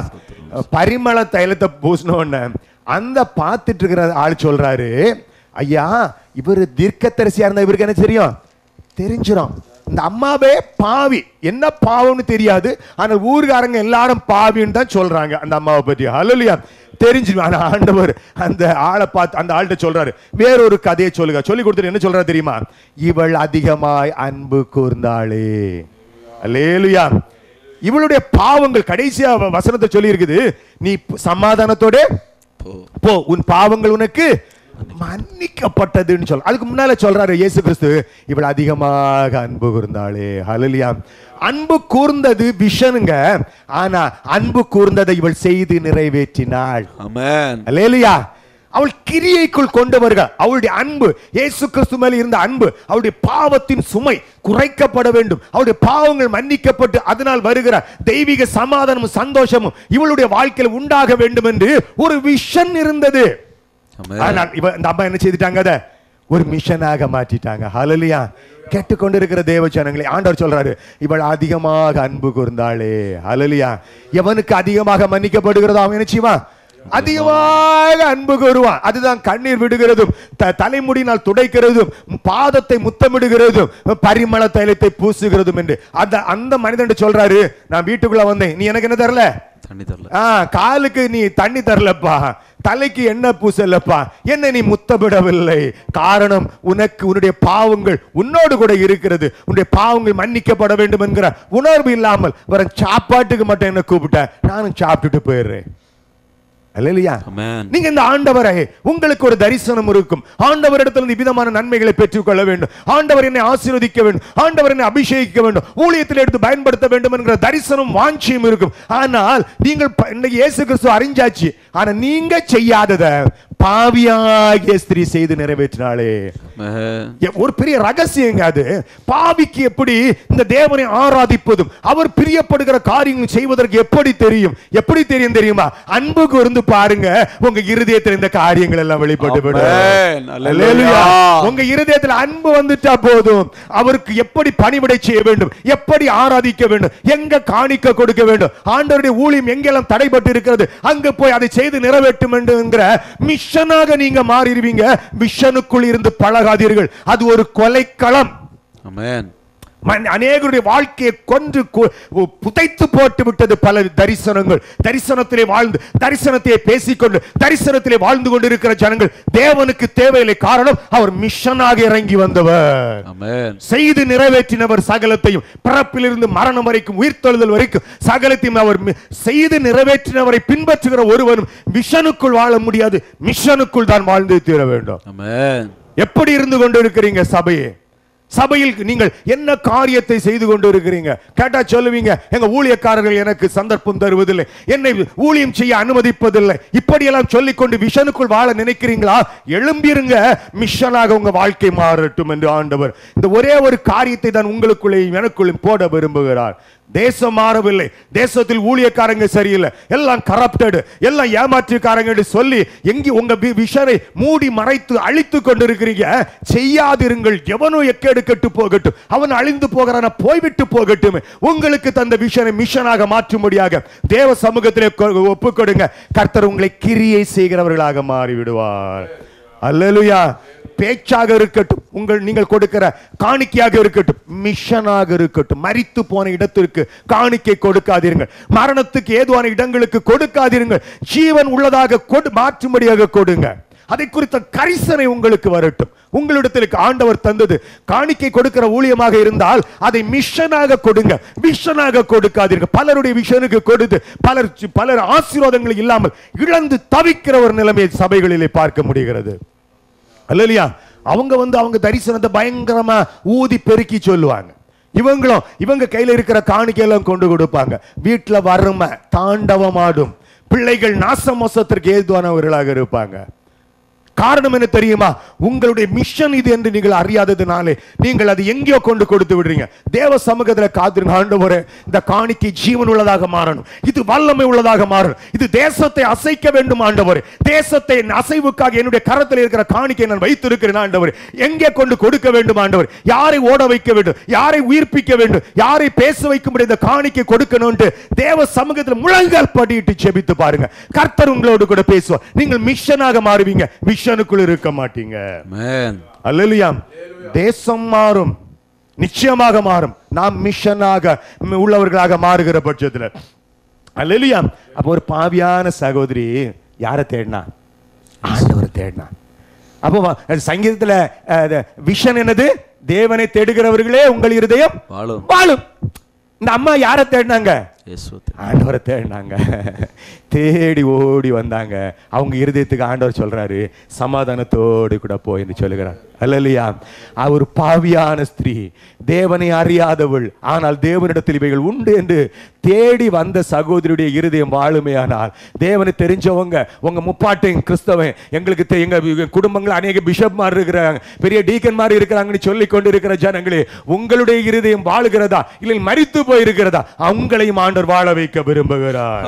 பரிமள தைலத்தை பூசினோன்னு அந்த பார்த்துட்டு இருக்கிற ஆள் சொல்றாரு, ஐயா இவர் தீர்க்கதரிசியா இருந்தா இவருக்கு என்ன தெரியும்? தெரிஞ்சிடும். இந்த அம்மாவே பாவி, என்ன பாவம்னு தெரியாது, ஆனால் ஊர்காரங்க எல்லாரும் பாவின்னு தான் சொல்றாங்க அந்த அம்மாவை பற்றி. ஹல்லேலூயா. தெரிஞ்சிடும். ஆனா ஆண்டவர் அந்த ஆளை பார்த்து அந்த ஆள்கிட்ட சொல்றாரு, வேறொரு கதையை சொல்லுங்க. சொல்லி கொடுத்துட்டு என்ன சொல்றாரு தெரியுமா? இவள் அதிகமாய் அன்பு கூர்ந்தாளே. ஹல்லேலூயா. இவளுடைய பாவங்கள், கடைசியா வசனத்தை சொல்லி இருக்குது, நீ சமாதானத்தோட போ, உன் பாவங்கள் உனக்கு மன்னிக்கப்பட்டதுன்னு சொல்ல. அதுக்கு முன்னால சொல்றாரு இயேசு கிறிஸ்து, இவள் அதிகமாக அன்பு கூர்ந்தாளே. ஹல்லேலூயா. அன்பு கூர்ந்தது விஷனுங்க, ஆனா அன்பு கூர்ந்ததை இவள் செய்து நிறைவேற்றினாள். ஆமென். ஹல்லேலூயா. அவள் கிரியைக்குள் கொண்டு வருக. அவளுடைய அன்பு, இயேசு கிறிஸ்து மேல் இருந்த அன்பு, அவளுடைய பாவத்தின் சுமை குறைக்கப்பட வேண்டும், அவளுடைய பாவங்கள் மன்னிக்கப்பட்டு அதனால் வருகிற தெய்வீக சமாதானமும் சந்தோஷமும் இவளுடைய வாழ்க்கையில் உண்டாக வேண்டும் என்று ஒரு விஷன் இருந்தது. ஆனால் இந்த அம்மா என்ன செய்துட்டாங்க? அதை ஒரு மிஷனாக மாற்றிட்டாங்க. ஹல்லேலூயா. கேட்டுக்கொண்டிருக்கிற தேவ ஜனங்களே, ஆண்டவர் சொல்றாரு, இவள் அதிகமாக அன்பு கூர்ந்தாளே. ஹல்லேலூயா. எவனுக்கு அதிகமாக மன்னிக்கப்படுகிறதோ அவன் என்ன செய்வான்? அதிகமாக அன்பு கூறுவான். அதுதான் கண்ணீர் விடுகிறதும் தலைமுடியினால் துடைக்கிறதும் பாதத்தை முத்தமிடுகிறதும் பரிமள தைலத்தை பூசுகிறதும் என்று அந்த மனிதன் சொல்றாரு, நான் வீட்டுக்குள்ள வந்தேன், நீ எனக்கு என்ன தரல? தண்ணி தரல. காலுக்கு நீ தண்ணி தரலப்பா, தலைக்கு என்ன பூசலப்பா, என்ன நீ முத்தமிடவில்லை. காரணம், உனக்கு உன்னுடைய பாவங்கள் உன்னோடு கூட இருக்கிறது, உன்னுடைய பாவங்கள் மன்னிக்கப்பட வேண்டும் என்கிற உணர்வு இல்லாமல் வர சாப்பாட்டுக்கு மட்டும் என்ன கூப்பிட்ட, நானும் சாப்பிட்டுட்டு போயிடுறேன். அல்லேலூயா. நீங்க இந்த ஆண்டவரை, உங்களுக்கு ஒரு தரிசனம் இருக்கும், ஆண்டவரிடத்தில் விதமான நன்மைகளை பெற்றுக்கொள்ள வேண்டும், ஆண்டவர் என்னை ஆசீர்வதிக்க வேண்டும், ஆண்டவர் என்னை அபிஷேகிக்க வேண்டும், ஊழியத்தில் எடுத்து பயன்படுத்த வேண்டும் என்கிற தரிசனம் வாஞ்சியும் இருக்கும். ஆனால் நீங்கள் இன்னைக்கு இயேசு கிறிஸ்து அறிஞ்சாச்சு, ஆனா நீங்க செய்யாதத பாவியாகிய ஸ்திரீ செய்து நிறைவேற்றினாளே. ஒரு பெரிய ரகசியங்க அது. பாவிக்கு எப்படி இந்த தேவனை ஆராதிப்பதும் அவர் பிரியப்படுகிற காரியங்கள் செய்வதற்கு எப்படி தெரியும் தெரியுமா? அன்பு கூர்ந்து பாருங்க, உங்க இருதயத்தில் இந்த காரியங்கள் எல்லாம் வெளிப்பட்டு விடும். உங்க இருதயத்தில் அன்பு வந்துட்டா போதும், அவருக்கு எப்படி பணிவிடை செய்ய வேண்டும், எப்படி ஆராதிக்க வேண்டும், எங்க காணிக்க கொடுக்க வேண்டும், ஆண்டவருடைய ஊழியம் எங்கெல்லாம் தடைபட்டு இருக்கிறது அங்க போய் அதை செய்து நிறைவேற்றும் என்கிற மிஷன் மிஷனாக நீங்க மாறிடுவீங்க. மிஷனுக்குள் இருந்து பழகாதீர்கள், அது ஒரு கொலைக்களம். ஆமென். அநேகருடைய வாழ்க்கையை கொன்று புதைத்து போட்டு விட்டது பல தரிசனங்கள். தரிசனத்திலே வாழ்ந்து தரிசனத்தை பேசிக்கொண்டு தரிசனத்திலே வாழ்ந்து கொண்டிருக்கிற ஜனங்கள் தேவனுக்கு தேவையில்லை. காரணம், அவர் மிஷனாக இறங்கி வந்தவர், செய்து நிறைவேற்றினவர். சகலத்தையும் பிறப்பிலிருந்து மரணம் வரைக்கும் உயிர்த்தெழுதல் வரைக்கும் சகலத்தையும் அவர் செய்து நிறைவேற்றினவரை பின்பற்றுகிற ஒருவனும் மிஷனுக்குள் வாழ முடியாது. மிஷனுக்குள் தான் வாழ்ந்து தீர வேண்டும். எப்படி இருந்து கொண்டு இருக்கிறீங்க சபையே? சபையில் நீங்கள் என்ன காரியத்தை செய்து கொண்டு இருக்கிறீங்க? கேட்டா சொல்லுவீங்க, எங்க ஊழியக்காரர்கள் எனக்கு சந்தர்ப்பம் தருவதில்லை, என்னை ஊழியம் செய்ய அனுமதிப்பதில்லை. இப்படியெல்லாம் சொல்லிக்கொண்டு மிஷனுக்குள் வாழ நினைக்கிறீங்களா? எழும்பிருங்க, மிஷனாக உங்க வாழ்க்கை மாறட்டும் என்று ஆண்டவர் இந்த ஒரே ஒரு காரியத்தை தான் உங்களுக்குள்ளேயும் எனக்குள்ளும் போட விரும்புகிறார். தேசம் மாறவில்லை, தேசத்தில் ஊழியக்காரங்க சரியில்லை, எல்லாம் கரப்டட், எல்லாம் ஏமாற்றுக்காரங்க சொல்லி எங்கே உங்க விஷனை மூடி மறைத்து அழித்து கொண்டிருக்கிறீங்க. செய்யாதிருங்கள். எவனோ எக்கேடு கெட்டு போகட்டும், அவன் அழிந்து போகிறான போய்விட்டு போகட்டும். உங்களுக்கு தந்த விஷனை மிஷனாக மாற்றும்படியாக தேவ சமூகத்திலே ஒப்புக் கொடுங்க. கர்த்தர் உங்களை கிரியை செய்கிறவர்களாக மாறிவிடுவார். அல்லேலூயா. பேச்சாக இருக்கட்டும், நீங்கள் கொடுக்கிற காணிக்கையாக இருக்கட்டும், மிஷனாக இருக்கட்டும். மரித்து போன இடத்திற்கு காணிக்கை கொடுக்காதீர்கள், மரணத்துக்கு ஏதுவான இடங்களுக்கு கொடுக்காதீர்கள். ஜீவன் உள்ளதாக மாற்றும்படியாக கொடுங்க. அதை குறித்த கரிசனை உங்களுக்கு வரட்டும். உங்களிடத்திற்கு ஆண்டவர் தந்தது காணிக்கை கொடுக்கிற ஊழியமாக இருந்தால் அதை மிஷனாக கொடுங்க, விஷனாக கொடுக்காதீர்கள். பலருடைய விஷனுக்கு கொடுத்து பலர் ஆசீர்வாதங்கள் இல்லாமல் இழந்து தவிக்கிற ஒரு நிலைமையை சபைகளிலே பார்க்க முடிகிறது. அல்லேலூயா. அவங்க தரிசனத்தை பயங்கரமா ஊதி பெருக்கி சொல்லுவாங்க. இவங்க கையில இருக்கிற காணிக்கையெல்லாம் கொண்டு கொடுப்பாங்க. வீட்டுல வறுமை தாண்டவமாடும், பிள்ளைகள் நாசமோசத்திற்கு ஏதுவானவர்களாக இருப்பாங்க. காரணம் என்ன தெரியுமா? உங்களுடைய மிஷன் இது என்று நீங்கள் அறியாததுனாலே நீங்கள் அதை எங்கேயோ கொண்டு கொடுத்து விடுறீங்க. தேவ சமூகத்தில் காத்திருங்க. ஆண்டவரே, இந்த காணிக்கை ஜீவன் உள்ளதாக மாறணும், இது வல்லமை உள்ளதாக மாறணும், இது தேசத்தை அசைக்க வேண்டும். ஆண்டவரே, தேசத்தை அசைவுக்காக என்னுடைய கரத்தில் இருக்கிற காணிக்கை நான் வைத்திருக்கிறேன். ஆண்டவரே, எங்கே கொண்டு கொடுக்க வேண்டும்? ஆண்டவரே, யாரை ஓட வைக்க வேண்டும், யாரை உயிர்ப்பிக்க வேண்டும், யாரை பேச வைக்க முடியும், இந்த காணிக்கை கொடுக்கணும். தேவ சமூகத்தில் முழங்கால் படிட்டு ஜெபித்து பாருங்க. கர்த்தர் உங்களோடு கூட பேசுவார். நீங்கள் மிஷனாக மாறுவீங்க, மிஷனுக்குள் இருக்க மாட்டீங்க. அல்லேலூயா. தேசம் மாறும், நிச்சயமாக மாறும். நாம் மிஷனாக உள்ளவர்களாக மாறுகிற பட்சத்தில். அல்லேலூயா. அப்ப ஒரு பாவியான சகோதரி யாரை தேடினா? ஆண்டவரை தேடினா. அப்போ சங்கீதத்தில் விஷன் என்னது? தேவனை தேடுகிறவர்களே உங்கள் இருதயம் வாழும். இந்த அம்மா யாரை தேடினாங்க? ஆண்டவரை தேடினாங்க. தேடி ஓடி வந்தாங்க. அவங்க இருதயத்துக்கு ஆண்டவர் சொல்றாரு, சமாதானத்தோடு கூட போய் என்று சொல்லுகிறார். அல்லேலூயா. ஒரு பாவியான ஸ்திரீ, தேவனை அறியாதவள், ஆனால் தேவனிடத்தில் இவைகள் உண்டு என்று தேடி வந்த சகோதரியுடைய இருதயம் வாழுமையானால், தேவனை தெரிஞ்சவங்க, உங்க முப்பாட்டையும் கிறிஸ்தவன், எங்களுக்கு எங்க குடும்பங்கள் அநேக பிஷப்மார் இருக்கிறாங்க, பெரிய டீக்கன்மார் இருக்கிறாங்கன்னு சொல்லி கொண்டு இருக்கிற ஜனங்களே, உங்களுடைய இருதயம் வாழுகிறதா இல்லை மரித்து போயிருக்கிறதா? அவங்களையும் ஆண்டவர் வாழ வைக்க விரும்புகிறார்.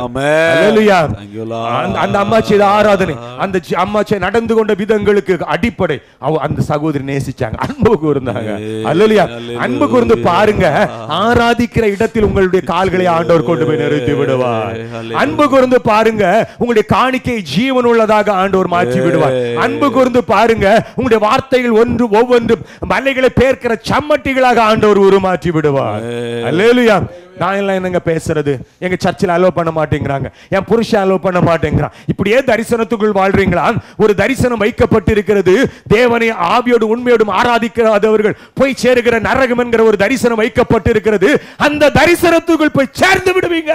அந்த அம்மாச்சி ஆராதனை, அந்த அம்மாச்சி நடந்து கொண்ட விதங்களுக்கு அடிப்படை அந்த சகோதரி நேசிச்சாங்க, அன்பு கூர்ந்தாங்க. அல்லேலூயா. அன்பு கூர்ந்து பாருங்க, ஆராதிக்கிற இடத்தில் உங்களுடைய கால்களை ஆண்டவர் கொண்டு போய் நிறுத்தி விடுவார். அன்பு கூர்ந்து பாருங்க, உங்களுடைய காணிக்கை ஜீவன் உள்ளதாக ஆண்டவர் மாற்றி விடுவார். அன்பு கூர்ந்து பாருங்க, உங்களுடைய வார்த்தைகள் ஒவ்வொன்றும் மலைகளை பேர்க்கிற சம்மட்டிகளாக ஆண்டவர் உருமாற்றி விடுவார். அல்லேலூயா. நான் எல்லாம் என்னங்க பேசுறது, எங்க சர்ச்சில் அலோவ் பண்ண மாட்டேங்கிறாங்க, என் புருஷன் அலோவ் பண்ண மாட்டேங்கிறான். இப்படியே தரிசனத்துக்குள் வாழ்றீங்களா? ஒரு தரிசனம் வைக்கப்பட்டிருக்கிறது. தேவனை ஆவியோடு உண்மையோடும் ஆராதிக்காதவர்கள் போய் சேருகிற நரகம் என்கிற ஒரு தரிசனம் வைக்கப்பட்டிருக்கிறது. அந்த தரிசனத்துக்குள் போய் சேர்ந்து விடுவீங்க.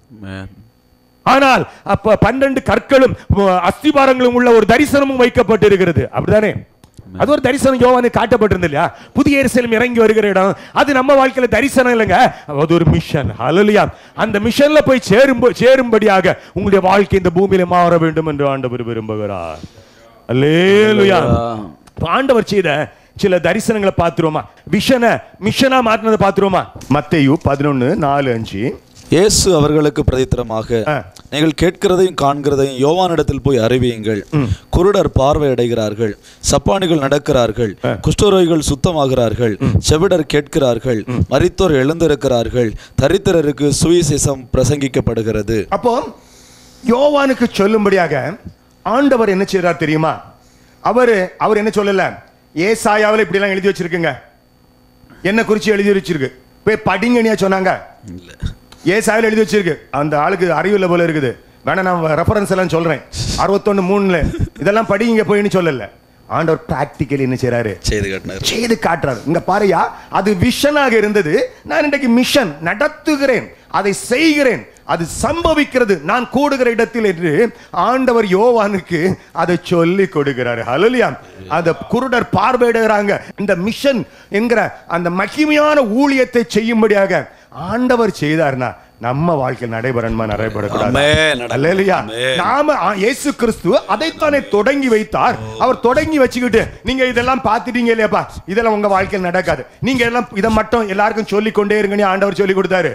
ஆனால் அப்ப 12 கற்களும் அஸ்திபாரங்களும் உள்ள ஒரு தரிசனமும் வைக்கப்பட்டிருக்கிறது. அப்படிதானே? அது ஒரு தரிசனம் யோவானு காட்டப்பட்டிருந்தது இல்லையா? புதிய எருசலேம் இறங்கி வருகிற இடம். அது நம்ம வாழ்க்கையில தரிசனம் இல்லைங்க, அது ஒரு மிஷன். அல்லேலூயா. அந்த மிஷன்ல போய் சேரும்படியாக உங்களுடைய வாழ்க்கை இந்த பூமியில மாற வேண்டும் என்று ஆண்டவர் விரும்புகிறார். அல்லேலூயா. ஆண்டவர் செய்த சில தரிசனங்களை பார்த்துருவோமா? மிஷனா மாற்றினதை பார்த்துருவோமா? மத்தேயு 11:4-5. இயேசு அவர்களுக்கு பிரதித்திரமாக, நீங்கள் கேட்கிறதையும் காண்கிறதையும் யோவானிடத்தில் போய் அறிவியுங்கள். குருடர் பார்வை அடைகிறார்கள், சப்பானிகள் நடக்கிறார்கள், குஷ்டரோகிகள் சுத்தமாகிறார்கள், செவிடர் கேட்கிறார்கள், மரித்தோர் எழுந்திருக்கிறார்கள், தரித்திரருக்கு சுவிசேஷம் பிரசங்கிக்கப்படுகிறது. அப்போ யோவானுக்கு சொல்லும்படியாக ஆண்டவர் என்ன செய்றார் தெரியுமா? அவர் என்ன சொல்லல, ஏசாயாவில் இப்படி எல்லாம் எழுதி வச்சிருக்குங்க, என்ன குறிச்சு எழுதி வச்சிருக்கு, போய் படிங்கனியா சொன்னாங்க? ஏசாயாவில் எழுதி வச்சிருக்கு. அந்த ஆளுக்கு அறிவில்லை போல இருக்குது. வேணா நான் ரெஃபரன்ஸ் எல்லாம் சொல்றேன். 61:3 இதெல்லாம் படிங்க போயின்னு சொல்லல. ஆண்டவர் பிராக்டிக்கலி என்ன செய்றாரு? செய்து காட்டுறாரு. இங்க பாருயா, அது விஷனாக இருந்தது. நான் இன்றைக்கு மிஷன் நடத்துகிறேன், அதை செய்கிறேன், அது சம்பவிக்கிறது நான் கூடுகிற இடத்தில் என்று ஆண்டவர் யோவானுக்கு அதை சொல்லி கொடுக்கிறார். ஹல்லேலூயா. அந்த குருடர் பார்வையிடுறாங்க. இந்த மிஷன் என்கிற அந்த மகிமையான ஊழியத்தை செய்யும்படியாக ஆண்டவர் செய்தார்னா நம்ம வாழ்க்கை நடைபெறக்கூடாது. அல்லேலூயா. நாம இயேசு கிறிஸ்து அதைத்தானே தொடங்கி வைத்தார். அவர் தொடங்கி வச்சுக்கிட்டு நீங்க இதெல்லாம் பார்த்துட்டீங்க இல்லையாப்பா, இதெல்லாம் உங்க வாழ்க்கையில் நடக்காது, நீங்க எல்லாம் இதை மட்டும் எல்லாருக்கும் சொல்லிக் கொண்டே இருங்கன்னு ஆண்டவர் சொல்லி கொடுத்தாரு.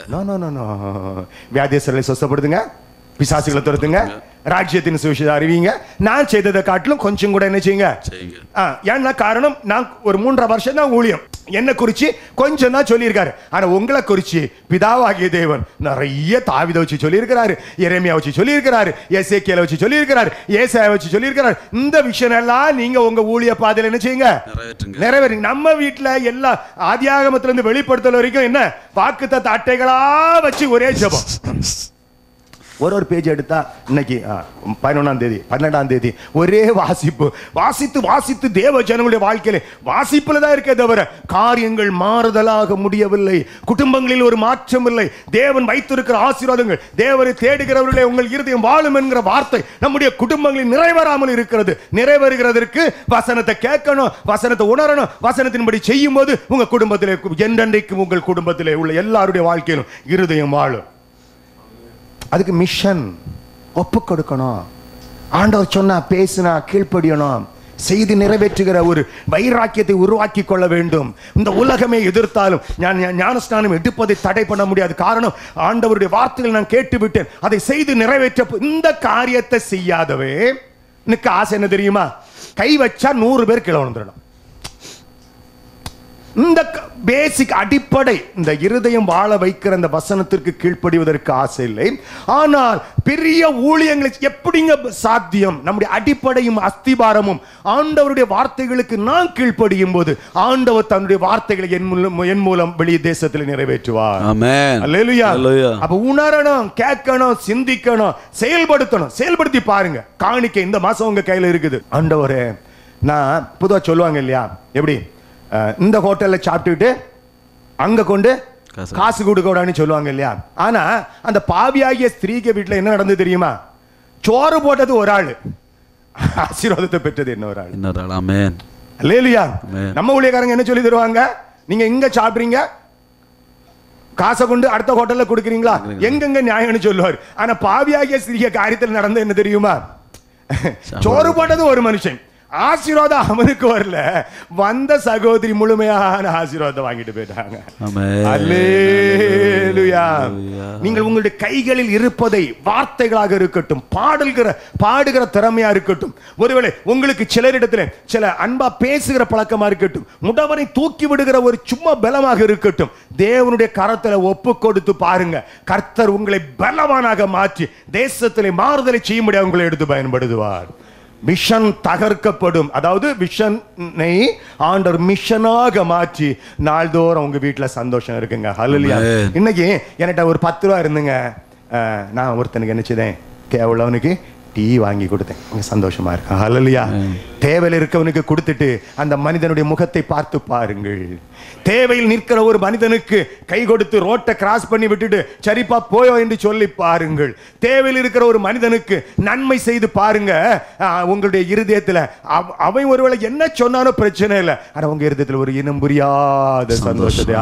வியாதியஸ்தர்களை சுத்தப்படுத்துங்க, பிசாசுகளை துரத்துங்க, ராஜ்யத்தின் சுவிசேஷத்தை அறிவிங்க. நான் செய்ததை காட்டிலும் கொஞ்சம் கூட என்ன செய்யுங்க. ஏன்னா காரணம், நான் ஒரு 3.5 வருஷம் தான் ஊழியம், என்ன குறிச்சு கொஞ்சம் தான் சொல்லியிருக்காரு. ஆனா உங்களை குறிச்சு பிதாவாகிய தேவன் நிறைய தாவீதை வச்சு சொல்லியிருக்கிறாரு, எரேமியா வச்சு சொல்லியிருக்கிறாரு, எசேக்கியேலை வச்சு சொல்லியிருக்கிறாரு, ஏசாயா வச்சு சொல்லியிருக்கிறாரு. இந்த விஷயம் எல்லாம் நீங்க உங்க ஊழிய பாதையில என்ன செய்யுங்க, நிறைவேறுங்க. நம்ம வீட்டுல எல்லா ஆதியாகமத்துல இருந்து வெளிப்படுத்தல் வரைக்கும் என்ன வாக்குத்தத்த அட்டைகளா வச்சு ஒரே ஜெபம். ஒரு பேஜ் எடுத்தா இன்னைக்கு 11ஆம் தேதி 12ஆம் தேதி ஒரே வாசிப்பு, வாசித்து தேவ ஜனங்களுடைய வாழ்க்கையில வாசிப்புல தான் இருக்கே தவிர காரியங்கள் மாறுதலாக முடியவில்லை. குடும்பங்களில் ஒரு மாற்றம் இல்லை. தேவன் வைத்திருக்கிற ஆசீர்வாதங்கள், தேவனை தேடுகிறவர்களே உங்கள் இருதயம் வாழும் என்கிற வார்த்தை நம்முடைய குடும்பங்களில் நிறைவேறாமல் இருக்கிறது. நிறைவேறுகிறதற்கு வசனத்தை கேட்கணும், வசனத்தை உணரணும், வசனத்தின்படி செய்யும் போது உங்க குடும்பத்திலே என்றென்றைக்கும் உங்கள் குடும்பத்திலே உள்ள எல்லாருடைய வாழ்க்கையிலும் இருதயம் வாழும். அதுக்கு மிஷன் ஒப்பு கொடுக்கணும். ஆண்டவர் சொன்னா பேசினா கீழ்ப்படியணும். செய்தி நிறைவேற்றுகிற ஒரு வைராக்கியத்தை உருவாக்கி கொள்ள வேண்டும். இந்த உலகமே எதிர்த்தாலும் ஞானஸ்நானம் எடுப்பதை தடை பண்ண முடியாது. காரணம், ஆண்டவருடைய வார்த்தைகள் நான் கேட்டு விட்டேன், அதை செய்து நிறைவேற்ற. இந்த காரியத்தை செய்யாதவே எனக்கு ஆசை என்ன தெரியுமா, கை வச்சா 100 பேர் கீழே விழுந்துடணும். இந்த பேசிக் அடிப்படை, இந்த இருதயம் வாழ வைக்கிற அந்த வசனத்திற்கு கீழ்ப்படிவதற்கு ஆசை இல்லை. ஆனால் பெரிய ஊழியங்களை எப்படிங்க சாத்தியம்? நம்முடைய அடிப்படையும் அஸ்திபாரமும் ஆண்டவருடைய வார்த்தைகளுக்கு நான் கீழ்ப்படியும் போது ஆண்டவர் தன்னுடைய வார்த்தைகளை என் மூலம் வெளி தேசத்தில் நிறைவேற்றுவார். ஆமென். அல்லேலூயா. அப்ப உணரணும், கேட்கணும், சிந்திக்கணும், செயல்படுத்தணும். செயல்படுத்தி பாருங்க. காணிக்கை இந்த மாசம் உங்க கையில இருக்குது. ஆண்டவரே, நான் பொதுவா சொல்லுவாங்க இல்லையா, எப்படி இந்த ஹோட்டல்ல சாப்பிட்டுட்டு அங்க கொண்டு காசு கொடுக்கக்கூடாதுன்னு சொல்லுவாங்க இல்லையா. ஆனா அந்த பாவியாகிய ஸ்திரீக்கு வீட்டுல என்ன நடந்தது தெரியுமா? சோறு போட்டது ஒரு ஆளு, ஆசீர்வாதத்தை பெற்றது இன்னொரு ஆள். ஆமென். அல்லேலூயா. நம்ம ஊழியக்காரங்க என்ன சொல்லி தருவாங்க, நீங்க இங்க சாப்பிடுறீங்க, காசை கொண்டு அடுத்த ஹோட்டல்ல கொடுக்குறீங்களா, எங்கெங்க நியாயம்னு சொல்லுவார். ஆனா பாவியாகிய ஸ்திரீ காரியத்தில் நடந்த என்ன தெரியுமா, சோறு போட்டது ஒரு மனுஷன், ஆசீர்வாதம் அவனுக்கு வரல, வந்த சகோதரி முழுமையான ஆசீர்வாதத்தை வாங்கிட்டு போயிட்டாங்க. அல்லேலூயா. நீங்கள் உங்களுடைய கைகளில் இருப்பதை வார்த்தைகளாக இருக்கட்டும், பாடுகிற திறமையா இருக்கட்டும், ஒருவேளை உங்களுக்கு சிலரிடத்துல சில அன்பா பேசுகிற பழக்கமா இருக்கட்டும், முடவனை தூக்கி விடுகிற ஒரு சும்மா பலமாக இருக்கட்டும், தேவனுடைய கரத்துல ஒப்பு கொடுத்து பாருங்க. கர்த்தர் உங்களை பலவானாக மாற்றி தேசத்திலே மாறுதலை செய்ய முடியாது உங்களை எடுத்து பயன்படுத்துவார். மிஷன் தகர்க்கப்படும். அதாவது மிஷனை ஆண்டவர் மிஷனாக மாற்றி நாள்தோறும் உங்க வீட்டுல சந்தோஷம் இருக்குங்க. ஹல்லேலூயா. இன்னைக்கு என்கிட்ட ஒரு 10 ரூபா இருந்துங்க, நான் ஒருத்தனுக்கு என்ன செய்தேன், கேவலவனுக்கு டீ வாங்கி கொடுத்தேன், சந்தோஷமா இருக்கேன். ஹல்லேலூயா. தேவையில் இருக்கவனுக்கு கொடுத்துட்டு அந்த மனிதனுடைய முகத்தை பார்த்து பாருங்கள். தேவையில் நிற்கிற ஒரு மனிதனுக்கு கை கொடுத்து ரோட்டை கிராஸ் பண்ணி விட்டுட்டு சரிப்பா போயோ என்று சொல்லி பாருங்கள். தேவையில் இருக்கிற ஒரு மனிதனுக்கு நன்மை செய்து பாருங்க. உங்களுடைய இருதயத்தில் அவன் ஒருவேளை என்ன சொன்னாலும் பிரச்சனை இல்லை, ஆனா உங்க இருதயத்தில் ஒரு இனம் புரியாத சந்தோஷத்தை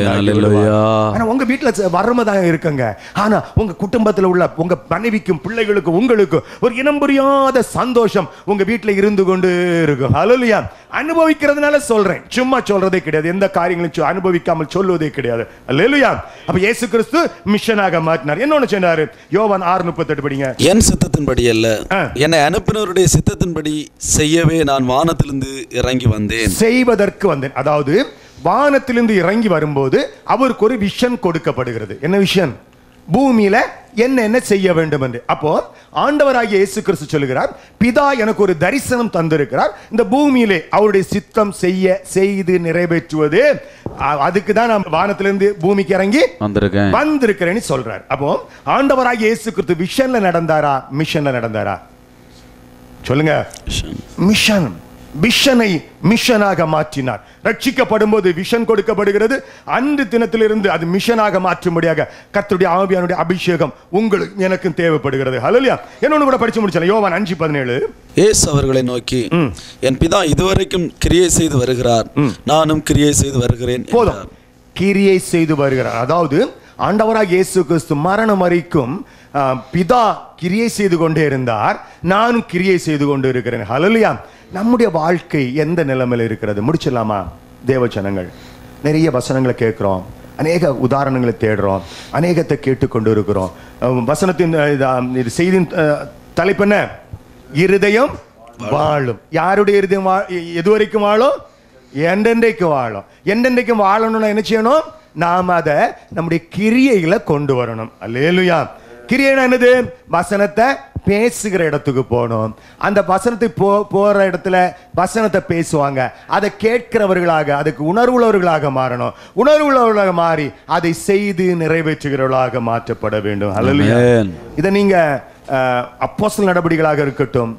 ஆனா உங்க வீட்டுல வறுமைதான் இருக்குங்க, ஆனா உங்க குடும்பத்தில் உள்ள உங்க மனைவிக்கும் பிள்ளைகளுக்கும் உங்களுக்கு ஒரு இனம் புரியாத சந்தோஷம் உங்க வீட்டுல இருந்து கொண்டு இருக்கும். ஹல்லேலூயா. அனுபவிக்கிறதுனால சொல்றேன், சும்மா சொல்றதே கிடையாது, எந்த காரியங்களையும் அனுபவிக்காமல் சொல்லுவதே கிடையாது. அல்லேலூயா. அப்ப இயேசு கிறிஸ்து மிஷனாக மாற்றினார். என்ன சொன்னாரு? யோவான் 6:38 படிங்க. என் சித்தத்தின்படி அல்ல, என்னை அனுப்பினவருடைய சித்தத்தின்படி செய்யவே நான் வானத்திலிருந்து இறங்கி வந்தேன். செய்வதற்கு வந்தேன். அதாவது வானத்திலிருந்து இறங்கி வரும்போது அவருக்கு ஒரு விஷன் கொடுக்கப்படுகிறது. என்ன விஷன்? பூமியில என்ன செய்ய வேண்டும் என்று. அப்போ ஆண்டவராகிய இயேசு கிறிஸ்து சொல்லுகிறார், பிதா எனக்கு ஒரு தரிசனம் தந்திருக்கிறார், இந்த பூமியிலே அவருடைய சித்தம் செய்து நிறைவேற்றுவது. அதுக்கு தான் நான் வானத்திலிருந்து பூமிக்கு இறங்கி வந்திருக்கிறேன்னு சொல்றார். அப்போ ஆண்டவராகிய இயேசு கிறிஸ்து விஷன்ல நடந்தாரா, மிஷன்ல நடந்தாரா? சொல்லுங்க. மிஷன். விஷனை மிஷனாக மாற்றினார். ரட்சிக்கப்படும் போது விஷன் கொடுக்கப்படுகிறது. அன்று தினத்திலிருந்து அது மிஷனாக மாற்றும்படியாக கர்த்தருடைய ஆவியானுடைய அபிஷேகம் உங்களுக்கு எனக்கும் தேவைப்படுகிறது. ஹல்லேலூயா. என்னொன்னு கூட படிச்சு முடிச்சல. யோவான் 5:17. இயேசு அவர்களை நோக்கி, என் பிதா இதுவரைக்கும் கிரியை செய்து வருகிறார், நானும் கிரியை செய்து வருகிறேன். போதும். கிரியை செய்து வருகிறார். அதாவது ஆண்டவராகிய இயேசு கிறிஸ்து மரணம் வரைக்கும் பிதா கிரியை செய்து கொண்டே இருந்தார், நானும் கிரியை செய்து கொண்டு இருக்கிறேன். ஹல்லேலூயா. நம்முடைய வாழ்க்கை எந்த நிலைமையில் இருக்கிறது? முடிச்சிடலாமா? தேவஜனங்கள் நிறைய வசனங்களை கேட்கிறோம், அநேக உதாரணங்களை தேடுறோம், அநேகத்தை கேட்டுக்கொண்டு இருக்கிறோம். வசனத்தின் செய்தியின் தலைப்பு என்ன? இருதயம் வாழும். யாருடைய இருதயம் எது வரைக்கும் வாழும்? என்றென்றைக்கு வாழும். என்றென்றைக்கு வாழணும்னா என்ன செய்யணும்? நாம் அதை நம்முடைய கிரியைகளை கொண்டு வரணும். அல்லேலூயா. கிரியைனா என்னது? வசனத்தை பேசுகிற இடத்துக்கு போகணும். அந்த வசனத்தை போற இடத்துல வசனத்தை பேசுவாங்க, அதை கேட்கிறவர்களாக, அதுக்கு உணர்வுள்ளவர்களாக மாறணும். உணர்வுள்ளவர்களாக மாறி அதை செய்து நிறைவேற்றுகிறவர்களாக மாற்றப்பட வேண்டும். ஹல்லேலூயா. இதை நீங்க அப்போஸ்தலர் நடபடிகளாக இருக்கட்டும்,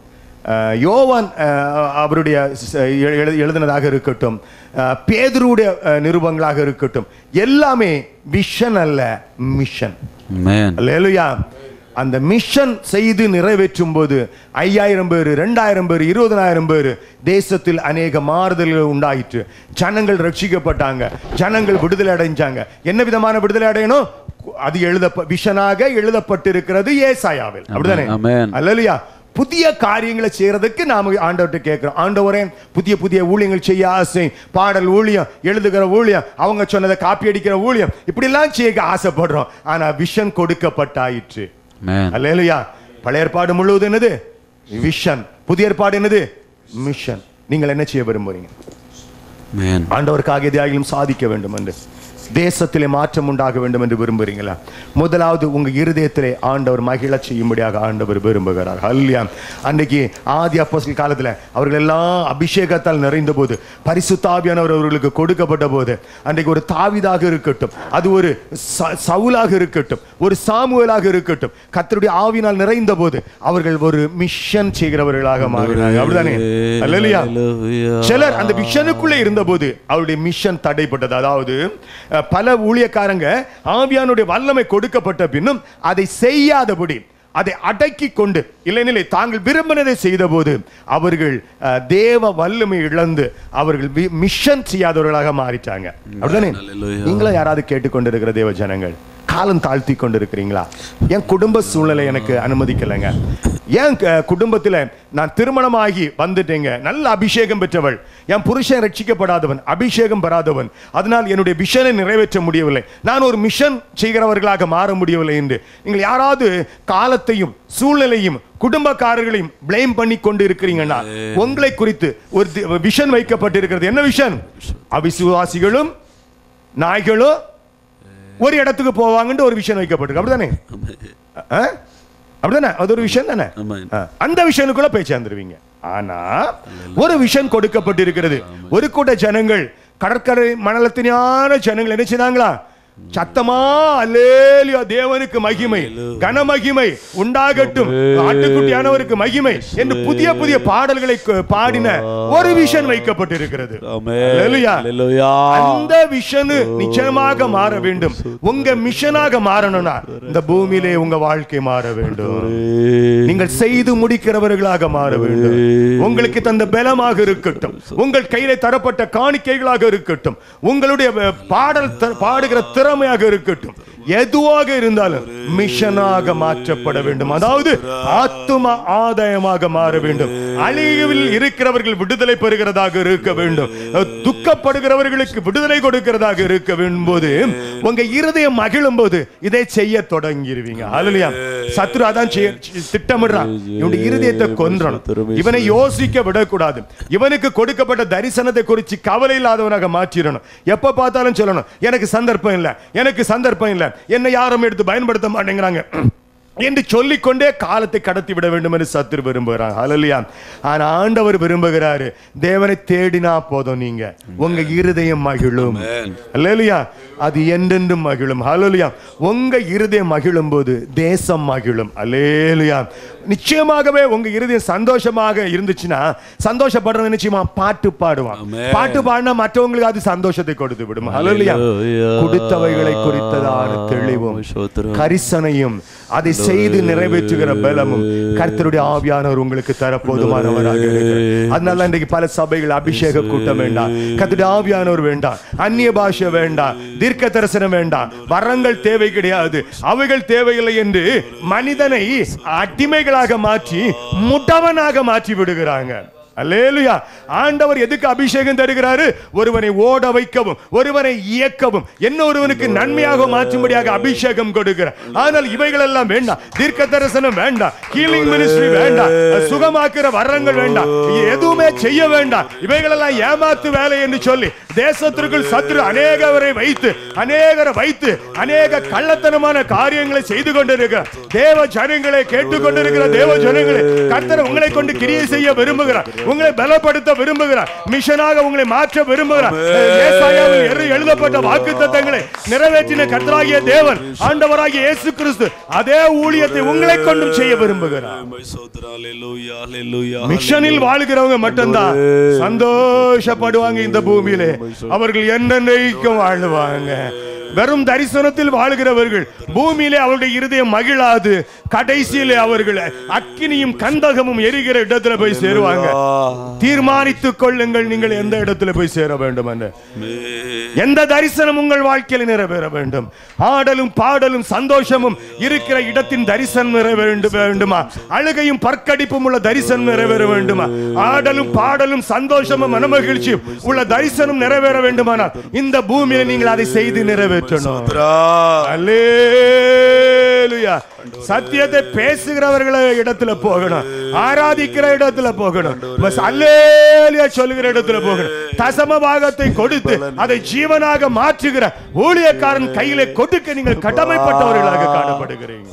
யோவான் அவருடைய எழுதினதாக இருக்கட்டும், பேதுருடைய நிருபங்களாக இருக்கட்டும், எல்லாமே விஷன் அல்ல, மிஷன். அல்லேலூயா. அந்த மிஷன் செய்து நிறைவேற்றும் போது 5000 பேர், 2000 பேர், 20000 பேர் தேசத்தில் அநேக மாறுதல்கள் உண்டாயிற்று. ஜனங்கள் ரட்சிக்கப்பட்டாங்க, ஜனங்கள் விடுதலை அடைஞ்சாங்க. என்ன விதமான விடுதலை அடையணும்? அது விஷனாக எழுதப்பட்டிருக்கிறது ஏசாயாவில். அப்படிதானே? அல்லேலூயா. புதிய காரியங்களை செய்யறதுக்கு நாம ஆண்டவர்கிட்ட கேட்கிறோம். ஆண்டவரே, புதிய புதிய ஊழியங்கள் செய்ய ஆசை, பாடல் ஊழியம், எழுதுகிற ஊழியம், அவங்க சொன்னதை காப்பி அடிக்கிற ஊழியம், இப்படி எல்லாம் செய்ய ஆசைப்படுறோம். ஆனா விஷன் கொடுக்கப்பட்டாயிற்று. அல்லேலூயா. பழைய ஏற்பாடு முழுவதும் என்னது? விஷன். புதிய ஏற்பாடு என்னது? மிஷன். நீங்கள் என்ன செய்ய விரும்புறீங்க? ஆண்டவருக்காக எதையாகிலும் சாதிக்க வேண்டும் என்று, தேசத்திலே மாற்றம் உண்டாக வேண்டும் என்று விரும்புறீங்களா? முதலாவது உங்க இருதயத்திலே ஆண்டவர் மகிழ செய்யும்படியாக ஆண்டவர் விரும்புகிறார். ஹல்லேலூயா. அன்றைக்கு ஆதி அப்போஸ்தலர் காலத்துல அவர்கள் எல்லாம் அபிஷேகத்தால் நிறைந்த போது, பரிசுத்த ஆவியானவர் அவர்களுக்கு கொடுக்கப்பட்ட போது, அன்றைக்கு ஒரு தாவீதாக இருக்கட்டும், அது ஒரு சவுலாக இருக்கட்டும், ஒரு சாமுவேலாக இருக்கட்டும், கர்த்தருடைய ஆவியினால் நிறைந்த போது அவர்கள் ஒரு மிஷன் செய்கிறவர்களாக மாறினார்கள். அப்படிதானே? அல்லேலூயா. சிலர் அந்த மிஷனுக்குள்ளே இருந்த போது அவருடைய மிஷன் தடைப்பட்டது. அதாவது பல ஊழியக்காரங்க ஆவியானுடைய வல்லமை கொடுக்கப்பட்ட பின்னும் அதை செய்யாதபடி, அதை அடக்கி கொண்டு, இல்லைனில்லை தாங்கள் விரும்பினதை செய்த போது அவர்கள் தேவ வல்லமை இழந்து அவர்கள் மிஷன் செய்யாதவர்களாக மாறிட்டாங்க. அப்படிதானே? நீங்களும் யாராவது கேட்டுக்கொண்டிருக்கிற தேவ ஜனங்கள், காலம் தாழ்த்தி கொண்டிருக்கிறீங்களா? என் குடும்ப சூழ்நிலை எனக்கு அனுமதிக்கலைங்க, என் குடும்பத்தில் நான் திருமணமாகி வந்துட்டேங்க, நல்ல அபிஷேகம் பெற்றவள், என் புருஷன் ரட்சிக்கப்படாதவன், அபிஷேகம் பெறாதவன், அதனால் என்னுடைய விஷனை நிறைவேற்ற முடியவில்லை, நான் ஒரு மிஷன் செய்கிறவர்களாக மாற முடியவில்லை என்று நீங்கள் யாராவது காலத்தையும் சூழ்நிலையும் குடும்பக்காரர்களையும் பிளேம் பண்ணி கொண்டு இருக்கிறீங்கன்னா, உங்களை குறித்து ஒரு விஷன் வைக்கப்பட்டிருக்கிறது. என்ன விஷன்? அவிசுவாசிகளும் நாய்களும் ஒரு இடத்துக்கு போவாங்கன்னு ஒரு விஷயம் வைக்கப்பட்டிருக்கு. அப்படிதானே? அப்படிதானே? அது ஒரு விஷயம் தானே? அந்த விஷயனுக்குள்ள போய் சேர்ந்துருவீங்க. ஆனா ஒரு விஷயம் கொடுக்கப்பட்டிருக்கிறது. ஒரு கூட்ட ஜனங்கள், கடற்கரை மணலத்தினான ஜனங்கள் என்ன செய்தாங்களா? சத்தமா அல்லேலூயா, தேவனுக்கு மகிமை, கனமகிமை உண்டாகட்டும், ஆட்டுக்குட்டியானவருக்கு மகிமை என்று புதிய புதிய பாடல்களை பாடின ஒரு விஷன் வைக்கப்பட்டிருக்கிறது. அல்லேலூயா. அந்த விஷன் நிச்சயமாக மாற வேண்டும். உங்க மிஷனாக மாறணும்னா இந்த பூமியிலே உங்க வாழ்க்கை மாற வேண்டும். நீங்கள் செய்து முடிக்கிறவர்களாக மாற வேண்டும். உங்களுக்கு தந்த பலமாக இருக்கட்டும், உங்கள் கையில தரப்பட்ட காணிக்கைகளாக இருக்கட்டும், உங்களுடைய பாடுகிற திறமையாக இருக்கட்டும், எதுவாக இருந்தாலும் மிஷனாக மாற்றப்பட வேண்டும். அதாவது ஆத்தும ஆதாயமாக மாற வேண்டும். அழிவில் இருக்கிறவர்கள் விடுதலை பெறுகிறதாக இருக்க வேண்டும். துக்கப்படுகிறவர்களுக்கு விடுதலை கொடுக்கிறதாக இருக்க வேண்டும். போது உங்க இருதயம் மகிழும் போது இதை செய்ய தொடங்கிடுவீங்க. அல்லேலூயா. சத்துரு அதான் திட்டமிடுறான், இவனுடைய இருதயத்தை கொன்றணும், இவனை யோசிக்க விடக்கூடாது, இவனுக்கு கொடுக்கப்பட்ட தரிசனத்தை குறித்து கவலை இல்லாதவனாக மாற்றிடணும். எப்ப பார்த்தாலும் சொல்லணும், எனக்கு சந்தர்ப்பம் இல்லை, எனக்கு சந்தர்ப்பம் இல்லை, என்னை யாரும் எடுத்து பயன்படுத்த மாட்டேங்கிறாங்க என்று சொல்லிக்கொண்டே காலத்தை கடத்தி விட வேண்டும் என்று சத்துரு விரும்புகிறாங்க. ஹல்லேலூயா. ஆனா ஆண்டவர் விரும்புகிறாரு, தேவனை தேடினா போதும், நீங்க உங்க இருதயம் மகிழும். ஹல்லேலூயா. அது என்றென்றும் மகிழும். ஹல்லேலூயா. உங்க இருதயம் மகிழும் போது தேசம் மகிழும். ஹல்லேலூயா. நிச்சயமாகவே உங்க இருதயம் சந்தோஷமாக இருந்துச்சுன்னா, சந்தோஷப்படுறது நிச்சயமா பாட்டு பாடுவான். பாட்டு பாடினா மற்றவங்களுக்கு அது சந்தோஷத்தை கொடுத்து விடும். ஹல்லேலூயா. கொடுத்தவைகளை குறித்ததான தெளிவும் கரிசனையும் அதை செய்து நிறைவேற்றுகிற பலமும் கர்த்தருடைய ஆவியானவர் உங்களுக்கு தர போதுமானவராக இருக்கிறார். அதனால இன்றைக்கு பல சபைகள் அபிஷேக கூட்டம் வேண்டாம், கர்த்தருடைய ஆவியானவர் வேண்டாம், அந்நிய பாஷை வேண்டாம், தீர்க்க தரிசனம் வேண்டாம், வரங்கள் தேவை கிடையாது, அவைகள் தேவையில்லை என்று மனிதனை அடிமைகளாக மாற்றி முடவனாக மாற்றி விடுகிறாங்க. அல்லேலூயா. ஆண்டவர் எதுக்கு அபிஷேகம் தருகிறாரு? ஒருவனை ஓட வைக்கவும், ஒருவனை இயக்கவும், என்ன ஒருவனுக்கு நன்மையாக மாற்றும்படியாக அபிஷேகம் கொடுக்கிறார். ஆனால் இவைகள் எல்லாம் வேண்டாம், தீர்க்க தரிசனம் வேண்டாம், ஹீலிங் மினிஸ்ட்ரி வேண்டாம், சுகமாக்குற வரங்கள் வேண்டாம், எதுவுமே செய்ய வேண்டாம், இவைகள் எல்லாம் ஏமாத்து வேலை என்று சொல்லி தேசத்திற்குள் சத்துரு அநேகரை வைத்து அநேக கள்ளத்தனமான காரியங்களை செய்து கொண்டிருக்கிறார். தேவ ஜனங்களை கேட்டுக்கொண்டிருக்கிற தேவ ஜனங்களை கர்த்தர் உங்களை கொண்டு கிரியை செய்ய விரும்புகிறார், உங்களை பலப்படுத்த விரும்புகிறார், மிஷனாக உங்களை மாற்ற விரும்புகிறார். ஏசாயாவில் எழுதப்பட்ட வாக்குத்தத்தங்களை நிறைவேற்றின கர்த்தராகிய தேவன் ஆண்டவராகிய இயேசு கிறிஸ்து அதே ஊழியத்தை உங்களை கொண்டு செய்ய விரும்புகிறார். மிஷனில் வாழ்கிறவங்க மட்டும்தான் சந்தோஷப்படுவாங்க இந்த பூமியிலே, அவர்கள் என்னென்னைக்கும் வாழ்வாங்க. வெறும் தரிசனத்தில் வாழ்கிறவர்கள் பூமியிலே அவருடைய இருதயம் மகிழாது, கடைசியிலே அவர்கள் அக்கினியும் கந்தகமும் எரிகிற இடத்துல போய் சேருவாங்க. தீர்மானித்துக் கொள்ளுங்கள், நீங்கள் எந்த இடத்துல போய் சேர வேண்டும் என்று. எந்த தரிசனம் உங்கள் வாழ்க்கையில் நிறைவேற வேண்டும்? ஆடலும் பாடலும் சந்தோஷமும் இருக்கிற இடத்தின் தரிசனம் நிறைவேற வேண்டுமா? அழுகையும் பற்கடிப்பும் உள்ள தரிசனம் நிறைவேற வேண்டுமா? ஆடலும் பாடலும் சந்தோஷமும் மனமகிழ்ச்சியும் உள்ள தரிசனம் நிறைவேற வேண்டுமானால் இந்த பூமியில நீங்கள் அதை செய்து நிறைவேற்றணும். அல்லேலூயா. சத்தியத்தை பேசுகிறவர்கள இடத்துல போகணும், ஆராதிக்கிற இடத்துல போகணும், அல்லேலூயா சொல்லுகிற இடத்துல போகணும். தசம பாகத்தை கொடுத்து அதை ஜீவனாக மாற்றுகிற ஊழியக்காரன் கையிலே கொடுக்க நீங்கள் கடமைப்பட்டவர்களாக காணப்படுகிறீங்க.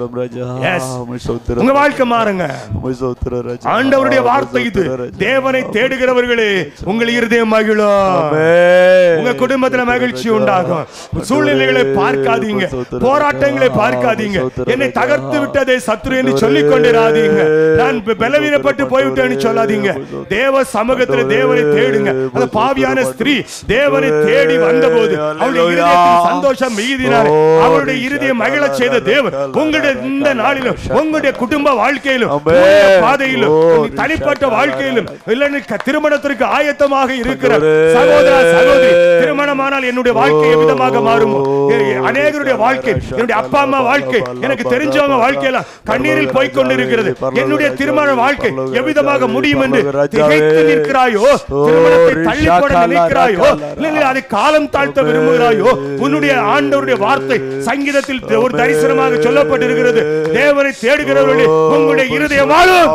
உங்க வாழ்க்கை மாறுங்க. ஆண்டவருடைய வார்த்தை இது. தேவனை தேடுகிறவர்களே உங்கள் இருதயம் மகிழும், உங்க குடும்பத்தில் மகிழ்ச்சி உண்டாகும். சூழ்நிலைகளை பார்க்காதீங்க, போராட்டங்களை பார்க்காதீங்க, என்னை தகர்த்து விட்டதே சத்ரு என்று சொல்லிக் கொண்டிராதீங்க, நான் பலவீனப்பட்டு போய்விட்டேன்னு சொல்லாதீங்க. தேவ சமூகத்தில் தேவனை தேடுங்க. அந்த பாவியான ஸ்திரீ தேவனை தேடி வந்தபோது அவருடைய இருதயத்தில் சந்தோஷம் மிகுதினார், அவருடைய இருதயம் மகிழச் செய்த தேவன் உங்களுடைய இந்த நாளிலும் உங்களுடைய குடும்ப வாழ்க்கையிலும் பாதையிலும் தனிப்பட்ட வாழ்க்கையிலும் இல்லைன்னு திருமணத்திற்கு ஆயத்தமாக இருக்கிற சகோதர சகோதரி, திருமணமானால் என்னுடைய வாழ்க்கை எவ்விதமாக மாறுமோ? அநேகருடைய வாழ்க்கை, என்னுடைய அப்பா அம்மா வாழ்க்கை, எனக்கு தெரிஞ்சவங்க வாழ்க்கையெல்லாம் கண்ணீரில் போய்கொண்டிருக்கிறது. என்னுடைய திருமண வாழ்க்கை எவ்விதமாக முடியும் என்று திகைத்து நிற்கிறாயோ? திருமணத்தை தள்ளி போட நினைக்கிறாயோ? இல்லை அதை காலம் தாழ்த்த விரும்புகிறாயோ? உன்னுடைய ஆண்டவருடைய வார்த்தை சங்கீதத்தில் ஒரு தரிசனமாக சொல்லப்பட்டிருக்கிறது. தேவனை தேடுகிறவர்களே உங்களுடைய இருதயம் வாழும்.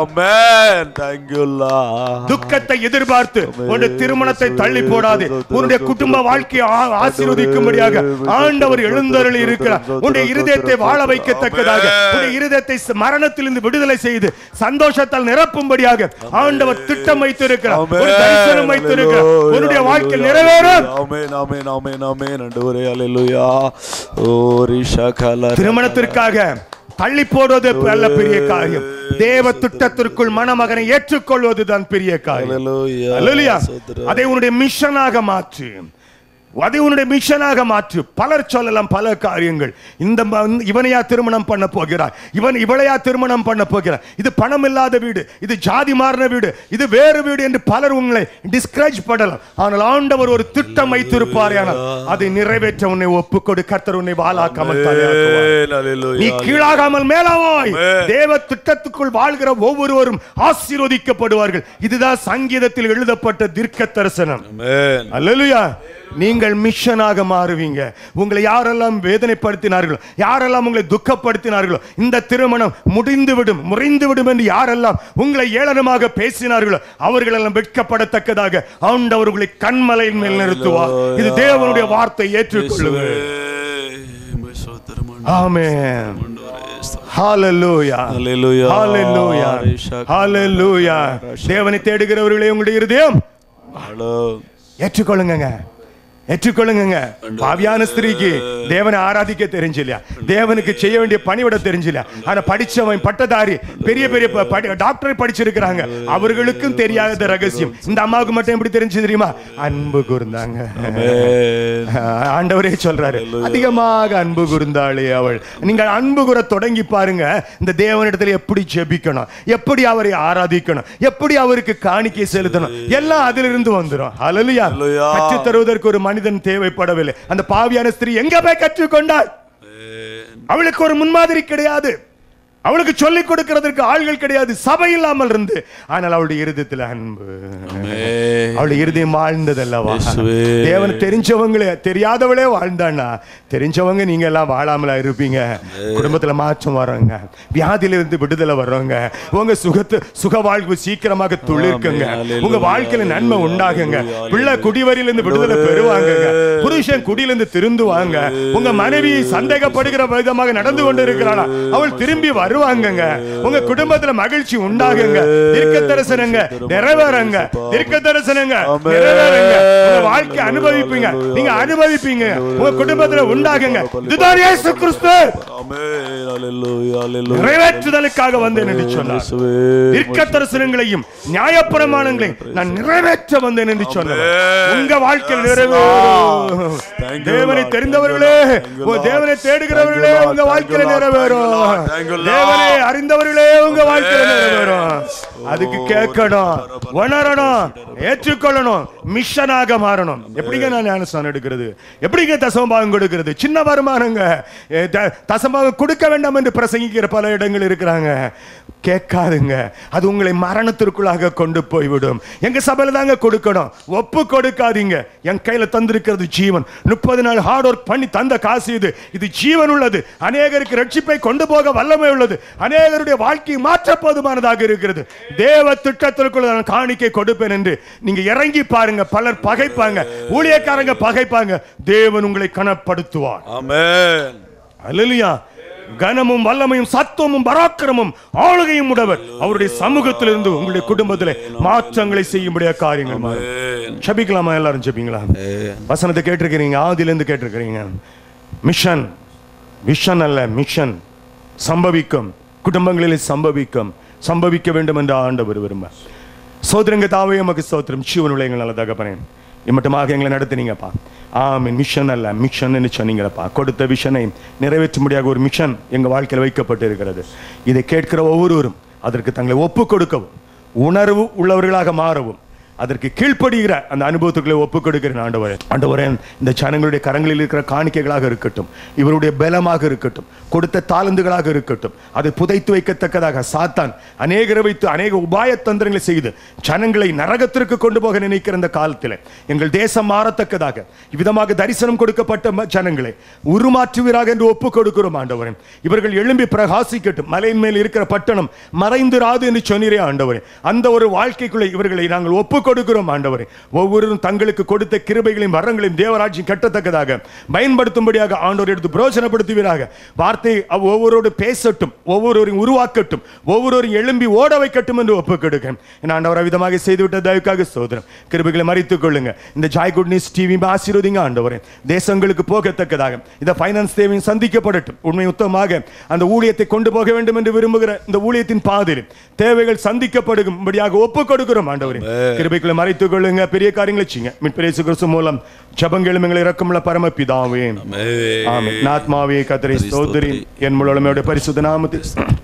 துக்கத்தை எதிர்பார்த்து உன்னுடைய திருமணத்தை தள்ளி போடாது. உன்னுடைய குடும்ப வாழ்க்கையை ஆசீர்வதிக்கும்படியாக ஆண்டவர் எழுந்தருளி இருக்கிறார். உன்னுடைய இருதயத்தை வாழ வைக்கத்தக்கதாக, உன்னுடைய இருதயத்தை மரணத்திலிருந்து விடுதலை செய்து சந்தோஷத்தால் நிரப்பும்படியாக ஆண்டவர் திட்டம் வைத்திருக்கிறார், ஒரு தரிசனம் வைத்திருக்கிறார். உன்னுடைய வாழ்க்கையில் நிறைவேறும். ஆமென் ஆமென் ஆமென் ஆமென் ஆண்டவரே அல்லேலூயா. ஓ ரிஷகல திருமணத்திற்காக தள்ளி போடுவது அல்ல பெரிய காரியம், தேவ திட்டத்திற்குள் மணமகனை ஏற்றுக்கொள்வதுதான் பெரிய காரியம். அல்லேலூயா. அதை உன்னுடைய மிஷனாக மாற்று, அதை உன்னுடைய மிஷனாக மாற்று. பலர் சொல்லலாம் பல காரியங்கள். இந்த இவனையா திருமணம் பண்ண போகிறார், இவளையா திருமணம் பண்ண போகிறார், இது பணம் இல்லாத வீடு, இது ஜாதி மாறின வீடு, இது வேறு வீடு என்று பலர் உங்களை டிஸ்கரேஜ் பண்ணலாம். ஆனால் ஆண்டவர் ஒரு திட்டம் வைத்திருப்பார், அதை நிறைவேற்ற உன்னை ஒப்புக்கொடு. கர்த்தர் உன்னை வாளாக்காமல் தலையாக்குவார், நீ கீழாகாமல் மேலாவாய். தேவ திட்டத்துக்குள் வாழ்கிற ஒவ்வொருவரும் ஆசீர்வதிக்கப்படுவார்கள். இதுதான் சங்கீதத்தில் எழுதப்பட்ட தீர்க்க தரிசனம். அல்லேலூயா. நீங்கள் மிஷனாக மாறுவீங்க. உங்களை யாரெல்லாம் வேதனைப்படுத்தினார்களோ, யாரெல்லாம் உங்களை துக்கப்படுத்தினார்களோ, இந்த திருமணம் முறிந்துவிடும் என்று யாரெல்லாம் உங்களை ஏளனமாக பேசினார்களோ அவர்களெல்லாம் வெட்கப்படத்தக்கதாக ஆண்டவர் உங்களை கண்மலையின் மேல் நிறுத்துவார். இது தேவனுடைய வார்த்தை, ஏற்றுக்கொள்ளுங்கள். ஆமென். ஹalleluya ஹalleluya ஹalleluya. தேவனை தேடுகிறவர்களே உங்களுடைய இருதயம் ஏற்றுக்கொள்ளுங்க, ஏற்றுக்கொள்ளுங்க. பாவியான ஸ்திரீக்கு தேவனை ஆராதிக்க தெரிஞ்சில்லையா, தேவனுக்கு செய்ய வேண்டிய பணிவிட தெரிஞ்சில்லையா. ஆனா படிச்சவன் பட்டதாரி பெரிய பெரிய டாக்டர் படிச்சிருக்கிறாங்க, அவர்களுக்கும் தெரியாத ரகசியம் இந்த அம்மாவுக்கு மட்டும் எப்படி தெரிஞ்சு தெரியுமா? அன்பு கூர்ந்தாங்க. ஆண்டவரே சொல்றாரு, அதிகமாக அன்பு கூர்ந்தாளே அவள். நீங்கள் அன்பு கூற தொடங்கி பாருங்க, இந்த தேவனிடத்துல எப்படி ஜெபிக்கணும், எப்படி அவரை ஆராதிக்கணும், எப்படி அவருக்கு காணிக்கை செலுத்தணும், எல்லாம் அதிலிருந்து வந்துடும். ஹல்லேலூயா. கற்றுத் தருவதற்கு ஒரு மனிதன் தேவைப்படவில்லை. அந்த பாவியான ஸ்திரீ எங்க போய் கற்றுக்கொண்டாள்? அவளுக்கு ஒரு முன்மாதிரி கிடையாது, அவளுக்கு சொல்லிக் கொடுக்கிறதுக்கு ஆள்கள் கிடையாது, சபை இல்லாமல் இருந்து. ஆனால் அவளுடைய இருதயத்தில் அன்பு, அவளுடைய இருதயம் வாழ்ந்ததல்லவா. தேவன் தெரிஞ்சவங்களே தெரியாதவளே வாழ்ந்தான்னா, தெரிஞ்சவங்க நீங்க எல்லாம் வாழாமலா இருப்பீங்க. குடும்பத்துல மாற்றம் வர்றவங்க, வியாதியிலிருந்து விடுதலை வர்றவங்க, உங்க சுக வாழ்வு சீக்கிரமாக துளிர்க்குங்க, உங்க வாழ்க்கையில நன்மை உண்டாகுங்க, பிள்ளை குடிவரியிலிருந்து விடுதலை பெறுவாங்க, புருஷன் குடியிலிருந்து திருந்துவாங்க, உங்க மனைவி சந்தேகப்படுகிற விதமாக நடந்து கொண்டு இருக்கிறாளா, அவள் திரும்பி வருவாங்க, உங்க குடும்பத்துல மகிழ்ச்சி உண்டாகுங்க, தீர்க்க தரிசனங்க நிறைவேறுங்க, தீர்க்க தரிசனங்க நிறைவேறுங்க, உங்க வாழ்க்கை அனுபவிப்பீங்க, நீங்க அனுபவிப்பீங்க, உங்க குடும்பத்துல உண்டாகுங்க. இதுதான் இயேசு கிறிஸ்து நிறைவேற்றுதலுக்காக வந்தேன் என்று சொன்னார். தீர்க்க தரிசனங்களையும் நியாயப்பிரமாணங்களையும் நான் நிறைவேற்ற வந்தேன் என்று சொன்னார். உங்க வாழ்க்கையில் நிறைவேறும். தேவனை தெரிந்தவர்களே, தேவனை தேடுகிறவர்களே உங்க வாழ்க்கையில நிறைவேறும். தேவனை அறிந்தவர்களே உங்க வாழ்க்கையில நிறைவேறும். அதுக்கு கேட்கணும், உணரணும், ஏற்றுக்கொள்ளணும், மிஷனாக மாறணும். எப்படிங்க நான் ஞானஸ்நானம் எடுக்கிறது, எப்படிங்க தசமபாகம் கொடுக்கிறது? சின்ன வருமானங்க, தசமபாகம் கொடுக்க வேண்டாம் என்று பிரசங்கிக்கிற பல இடங்கள் இருக்கிறாங்க. கேட்காதுங்க, அது உங்களை மரணத்திற்குள்ளாக கொண்டு போய்விடும். எங்க சபையில தாங்க கொடுக்கணும், ஒப்பு கொடுக்காதீங்க. என் கையில தந்திருக்கிறது ஜீவன், 30 நாள் ஹார்ட் ஒர்க் பண்ணி தந்த காசு இது, இது ஜீவன் உள்ளது, அநேகருக்கு ரட்சிப்பை கொண்டு போக வல்லமை உள்ளது, அநேகருடைய வாழ்க்கை மாற்ற போதுமானதாக இருக்கிறது. தேவ திட்டத்திற்குள்ள நான் காணிக்கை கொடுப்பேன் என்று நீங்க இறங்கி பாருங்க. பலர் பகைப்பாங்க, ஊழியக்காரங்க பகைப்பாங்க, தேவன் உங்களை கனப்படுத்துவார். ஆமென். அல்லேலூயா. கனமும் வல்லமையும் சத்துவமும் பராக்கிரமும் ஆளுகையும் உடையவர். அவருடைய சமூகத்திலிருந்து உங்களுடைய குடும்பத்திலே மாற்றங்களை செய்யும்படிய காரியங்கள். ஜெபிக்கலாமா? எல்லாரும் ஜெபிங்களா? வசனத்தை கேட்டிருக்கிறீங்க, ஆதியிலிருந்து கேட்டிருக்கிறீங்க. மிஷன், விஷன் அல்ல, மிஷன் சம்பவிக்கும், குடும்பங்களில் சம்பவிக்கும், சம்பவிக்க வேண்டும் என்று ஆண்டவர் விரும்ப. சோதரங்க தாவே உமக்கு ஸ்தோத்திரம். ஜீவனுள்ள எங்கள் நல்ல தகப்பனே, இம்மட்டுமாக எங்களை நடத்தினீங்கப்பா. ஆமீன். மிஷன் அல்ல, மிஷன் சொன்னீங்களப்பா. கொடுத்த விஷனை நிறைவேற்றும்படியாக ஒரு மிஷன் எங்கள் வாழ்க்கையில் வைக்கப்பட்டு இருக்கிறது. இதை கேட்கிற ஒவ்வொருவரும் அதற்கு தங்களை ஒப்பு கொடுக்கவும், உணர்வு உள்ளவர்களாக மாறவும், அதற்கு கீழ்ப்படுகிற அந்த அனுபவத்துக்களை ஒப்புக் கொடுக்கிறேன். ஆண்டவரே, ஆண்டவரே, இந்த ஜனங்களுடைய கரங்களில் இருக்கிற காணிக்கைகளாக இருக்கட்டும், இவருடைய பலமாக இருக்கட்டும், கொடுத்த தாளந்துகளாக இருக்கட்டும், அதை புதைத்து வைக்கத்தக்கதாக சாத்தான் அநேகரை வைத்து அநேக உபாய தந்திரங்களை செய்து ஜனங்களை நரகத்திற்கு கொண்டு போக நினைக்கிற இந்த காலத்தில் எங்கள் தேசம் மாறத்தக்கதாக இவ்விதமாக தரிசனம் கொடுக்கப்பட்ட ஜனங்களை உருமாற்றுவீராக என்று ஒப்புக் கொடுக்கிறோம். ஆண்டவரே, இவர்கள் எழும்பி பிரகாசிக்கட்டும், மலையின் மேல் இருக்கிற பட்டணம் மறைந்துராது என்று சொன்னீரே ஆண்டவரே. அந்த ஒரு வாழ்க்கைக்குள்ளே இவர்களை நாங்கள் ஒப்புக் கொடுக்கிறோம். ஆண்டவரே, ஒவ்வொருவரும் தங்களுக்கு கொடுத்த கிருபைகளையும் வரங்களையும் தேவராஜ்யம் கட்டத்தக்கதாக பயன்படுத்தும்படியாக ஆண்டவர் எடுத்து பிரயோஜனப்படுத்துவீராக. வார்த்தை ஒவ்வொருவரோடு பேசட்டும், ஒவ்வொருவரையும் உருவாக்கட்டும், ஒவ்வொருவரையும் எழும்பி ஓட வைக்கட்டும் என்று ஒப்புக் கொடுக்கிறேன். ஆண்டவர் விதமாக செய்துவிட்ட தயவுக்காக சோதரம். கிருபைகளை மறைத்துக் கொள்ளுங்க. இந்த ஜாய் குட் நியூஸ் டிவி ஆசீர்வதிங்க ஆண்டவரே. தேசங்களுக்கு போகத்தக்கதாக இந்த ஃபைனான்ஸ் தேவையும் சந்திக்கப்படட்டும். உண்மை உத்தமமாக அந்த ஊழியத்தை கொண்டு போக வேண்டும் என்று விரும்புகிற இந்த ஊழியத்தின் பாதையில் தேவைகள் சந்திக்கப்படும்படியாக ஒப்புக் கொடுக்கிறோம். ஆண்டவரே, கிருபை மறைத்துக் கொள்ளுங்க. பெரிய காரியங்களை செய்யுங்க. மீட்பு கிறிஸ்து மூலம் ஜெபங்களும் எங்களை இரக்கமுள்ள பரமபிதாவே. ஆமென். ஆத்மாவே கர்த்தரை ஸ்தோத்திரி, என் முழுமையோட பரிசுத்த நாமத்தில்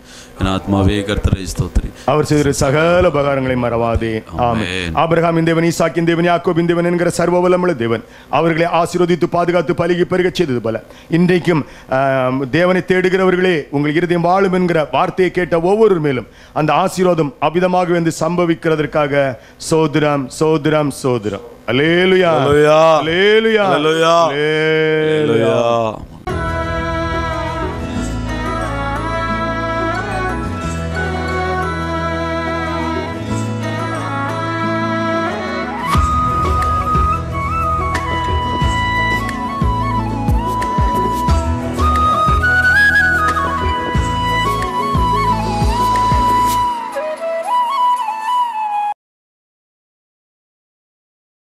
ஆத்மாவே கர்த்தரை ஸ்தோத்திரி. அவர் செய்த சகல உபகாரங்களை மறவாதே. ஆமென். ஆபிரகாமின் தேவன், ஈசாக்கின் தேவன், யாக்கோபின் தேவன் என்கிற சர்வ வல்லமையுள்ள தேவன் அவர்களை ஆசீர்வதித்து பாதுகாத்து பலுகி பெருக செய்தது போல இன்றைக்கும் தேவனை தேடுகிறவர்களே உங்கள் இருதயம் வாழும் என்கிற வார்த்தையை கேட்ட ஒவ்வொரு மேலும் அந்த ஆசீர்வாதம் அபிதமாக வந்து சம்பவிக்கிறதற்காக சோதரம் சோதரம் சோதரம். அல்லேலூயா, அல்லேலூயா, அல்லேலூயா, அல்லேலூயா.